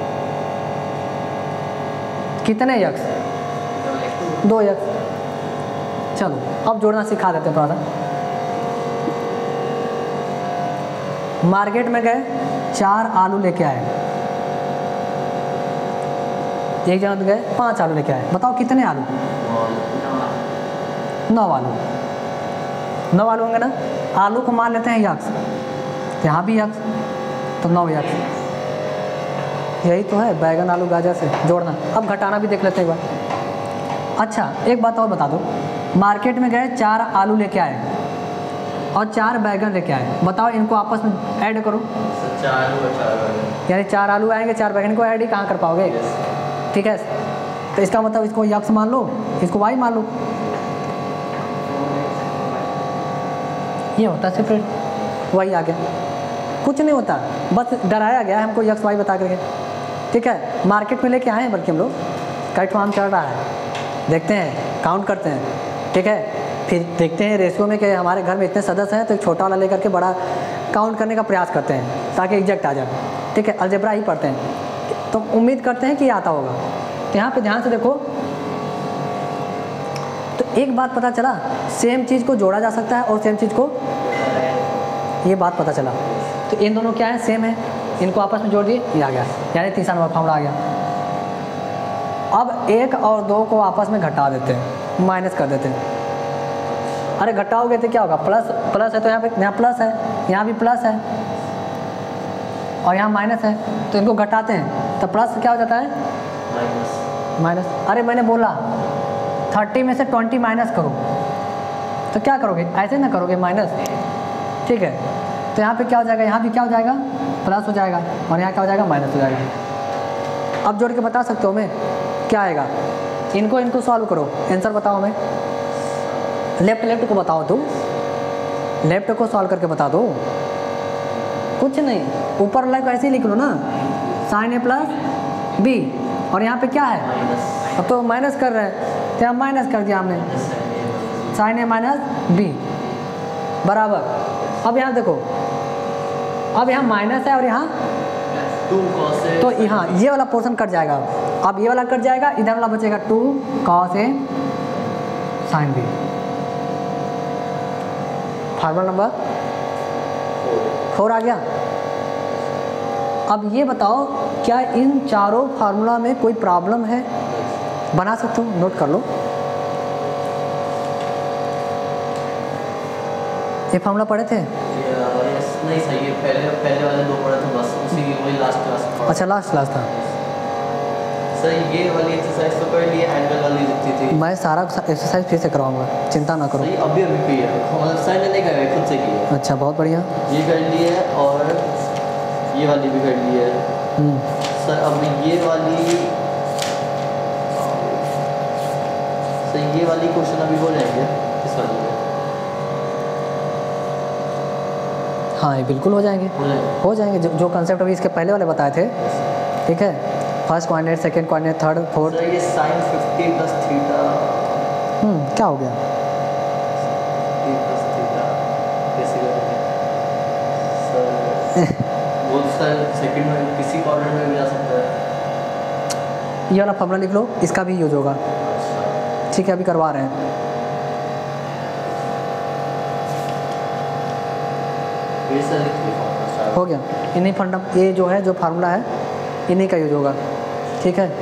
कितने यक्स, 2 यक्स। चलो अब जोड़ना सिखा देते हैं थोड़ा सा। मार्केट में गए, 4 आलू लेके आए, एक जगह गए 5 आलू लेके आए, बताओ कितने आलू, 9 आलू, 9 आलू होंगे ना। आलू को मान लेते हैं यक्स, यहाँ भी यक्स, तो 9 यक्स, यही तो है बैगन आलू गाजर से जोड़ना। अब घटाना भी देख लेते हैं एक बार। अच्छा एक बात और बता दो, मार्केट में गए, 4 आलू लेके आए और 4 बैगन लेके आए, बताओ इनको आपस में ऐड करो, 4 आलू और 4 बैगन, यानी 4 आलू आएंगे, 4 बैगन को ऐड ही कहाँ कर पाओगे, ठीक है। तो इसका मतलब इसको यक्स मान लो, इसको वाई मान लो, ये होता है सेपरेट, वही आ गया, कुछ नहीं होता, बस डराया गया है हमको यक्स वाई बता करके, ठीक है। मार्केट में लेके आए हैं बल्कि हम लोग, काइट फार्म चल रहा है, देखते हैं काउंट करते हैं, ठीक है, फिर देखते हैं रेशियो में कि हमारे घर में इतने सदस्य हैं, तो एक छोटा वाला लेकर के बड़ा काउंट करने का प्रयास करते हैं ताकि एग्जैक्ट आ जाए, ठीक है। अलजेब्रा ही पढ़ते हैं, तो उम्मीद करते हैं कि आता होगा। तो यहाँ पे ध्यान से देखो, तो एक बात पता चला, सेम चीज़ को जोड़ा जा सकता है और सेम चीज़ को, ये बात पता चला। तो इन दोनों क्या है, सेम है, इनको आपस में जोड़ दिए, ये आ गया, यानी तीसरा नंबर फार्मूला आ गया। अब 1 और 2 को आपस में घटा देते हैं, माइनस कर देते हैं। अरे घटाओगे तो क्या होगा, प्लस प्लस है, तो यहाँ प्लस है, यहाँ भी प्लस है और यहाँ माइनस है, तो इनको घटाते हैं तो प्लस क्या हो जाता है, माइनस। अरे मैंने बोला 30 में से 20 माइनस करो, तो क्या करोगे, ऐसे ना करोगे माइनस, ठीक है। तो यहाँ पे क्या हो जाएगा, यहाँ भी क्या हो जाएगा, प्लस हो जाएगा, और यहाँ क्या हो जाएगा, माइनस हो जाएगा। अब जोड़ के बता सकते हो मैं क्या आएगा, इनको सॉल्व करो, आंसर बताओ हमें, लेफ्ट को बताओ, तुम लेफ्ट को सॉल्व करके बता दो, कुछ नहीं, ऊपर वाला को ऐसे ही लिख लो ना, साइन ए प्लस बी, और यहाँ पे क्या है, अब तो माइनस कर रहे हैं, तो यहाँ माइनस कर दिया हमने, साइन ए माइनस बी बराबर। अब यहाँ देखो, अब यहाँ माइनस है और यहाँ 2 cos A, तो यहाँ ये वाला पोर्शन कट जाएगा, अब ये वाला कट जाएगा, इधर वाला बचेगा 2 cos A sin B। Formula number 4 आ गया। अब ये बताओ, क्या इन चारों फार्मूला में कोई प्रॉब्लम है, बना सकते हो, नोट कर लो। ये फार्मूला पढ़े थे, नहीं सही है, पहले वाले 2 पढ़े थे बस, उसी वही लास्ट क्लास। अच्छा लास्ट क्लास था सर, ये वाली एक्सरसाइज तो कर लिए, एंगल वाली जितनी थी, मैं सारा एक्सरसाइज फिर से करवाऊंगा, चिंता ना करो। सही अभी की है, सर ने नहीं कराया, खुद से की है। अच्छा बहुत बढ़िया, ये कर ली है और ये वाली भी कर ली है सर। अब ये वाली, सर ये वाली क्वेश्चन अभी हो जाएंगे इस वाली में, हाँ ये बिल्कुल हो जाएंगे, हो जाएगा। हो जाएंगे। जो कंसेप्ट अभी इसके पहले वाले बताए थे, ठीक है, first coordinate, second coordinate, third, fourth. Sir ये sin 50 प्लस थीटा, क्या हो गया? 50 प्लस थीटा कैसे करेंगे सर? वो सर सेकंड में किसी कोऑर्डिनेट में भी जा सकता है। ये वाला फॉर्मूला लिख लो, इसका भी यूज होगा। अच्छा, ठीक है, अभी करवा रहे हैं। ये सर लिख लिया हो गया। इन्हीं फंडम, ये जो है जो फार्मूला है इन्हीं का यूज होगा। ठीक है,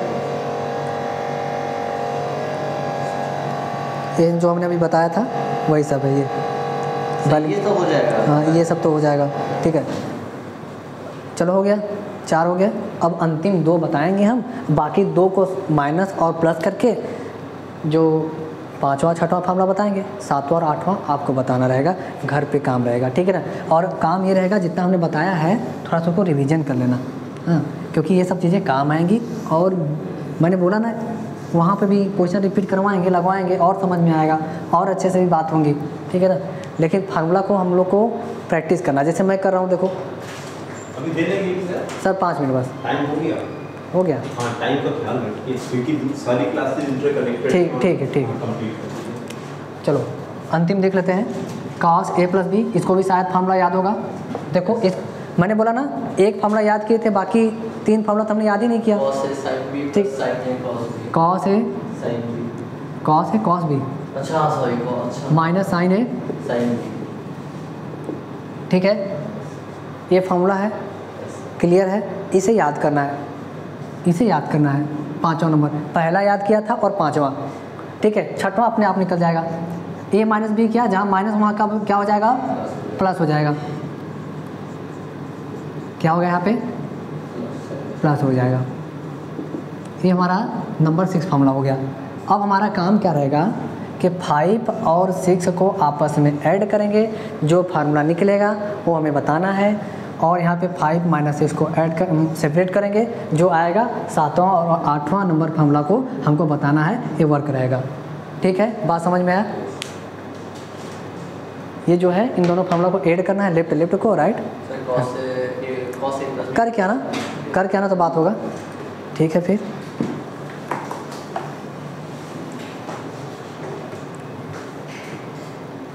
ये जो हमने अभी बताया था वही सब है ये। ये तो हो जाएगा। हाँ ये सब तो हो जाएगा। ठीक है, चलो हो गया, 4 हो गया। अब अंतिम 2 बताएंगे हम, बाकी 2 को माइनस और प्लस करके जो 5वां 6वां फार्मूला बताएंगे, 7वां और 8वां आपको बताना रहेगा, घर पे काम रहेगा। ठीक है ना। और काम ये रहेगा जितना हमने बताया है थोड़ा सा उसको रिवीजन कर लेना, हाँ, क्योंकि ये सब चीज़ें काम आएंगी। और मैंने बोला ना वहाँ पे भी क्वेश्चन रिपीट करवाएंगे, लगवाएंगे और समझ में आएगा और अच्छे से भी बात होंगी। ठीक है ना। लेकिन फार्मूला को हम लोग को प्रैक्टिस करना, जैसे मैं कर रहा हूँ, देखो अभी दे लेंगे सर 5 मिनट बस। टाइम हो गया। हो गया, हाँ टाइम का ख्याल रखिए क्योंकि सारी क्लासेस इंटरकनेक्टेड। ठीक ठीक है, ठीक है। कंप्लीट। चलो अंतिम देख लेते हैं। cos a प्लस बी, इसको भी शायद फार्मूला याद होगा। देखो इस मैंने बोला ना एक फार्मूला याद किए थे, बाकी 3 फार्मूला तो हमने याद ही नहीं किया। cos a sin b ठीक। Plus sin a cos b, cos a sin b, cos b अच्छा सॉरी अच्छा minus sine a, sin b, ठीक है, ये फार्मूला है, क्लियर है। इसे याद करना है, इसे याद करना है। 5वां नंबर पहला याद किया था और 5वां, ठीक है। 6वां अपने आप निकल जाएगा। a माइनस बी किया, जहाँ माइनस वहाँ का क्या हो जाएगा, प्लस हो जाएगा। क्या हो गया यहाँ पे, प्लस हो जाएगा। ये हमारा नंबर 6 फार्मूला हो गया। अब हमारा काम क्या रहेगा कि 5 और 6 को आपस में ऐड करेंगे, जो फार्मूला निकलेगा वो हमें बताना है। और यहाँ पे 5 माइनस 6 को ऐड कर सेपरेट करेंगे, जो आएगा 7वां और 8वां नंबर फार्मूला को हमको बताना है, ये वर्क रहेगा। ठीक है, बात समझ में आया। ये जो है इन दोनों फार्मूला को ऐड करना है, लेफ्ट को right sir cos a plus कर क्या ना तो बात होगा। ठीक है फिर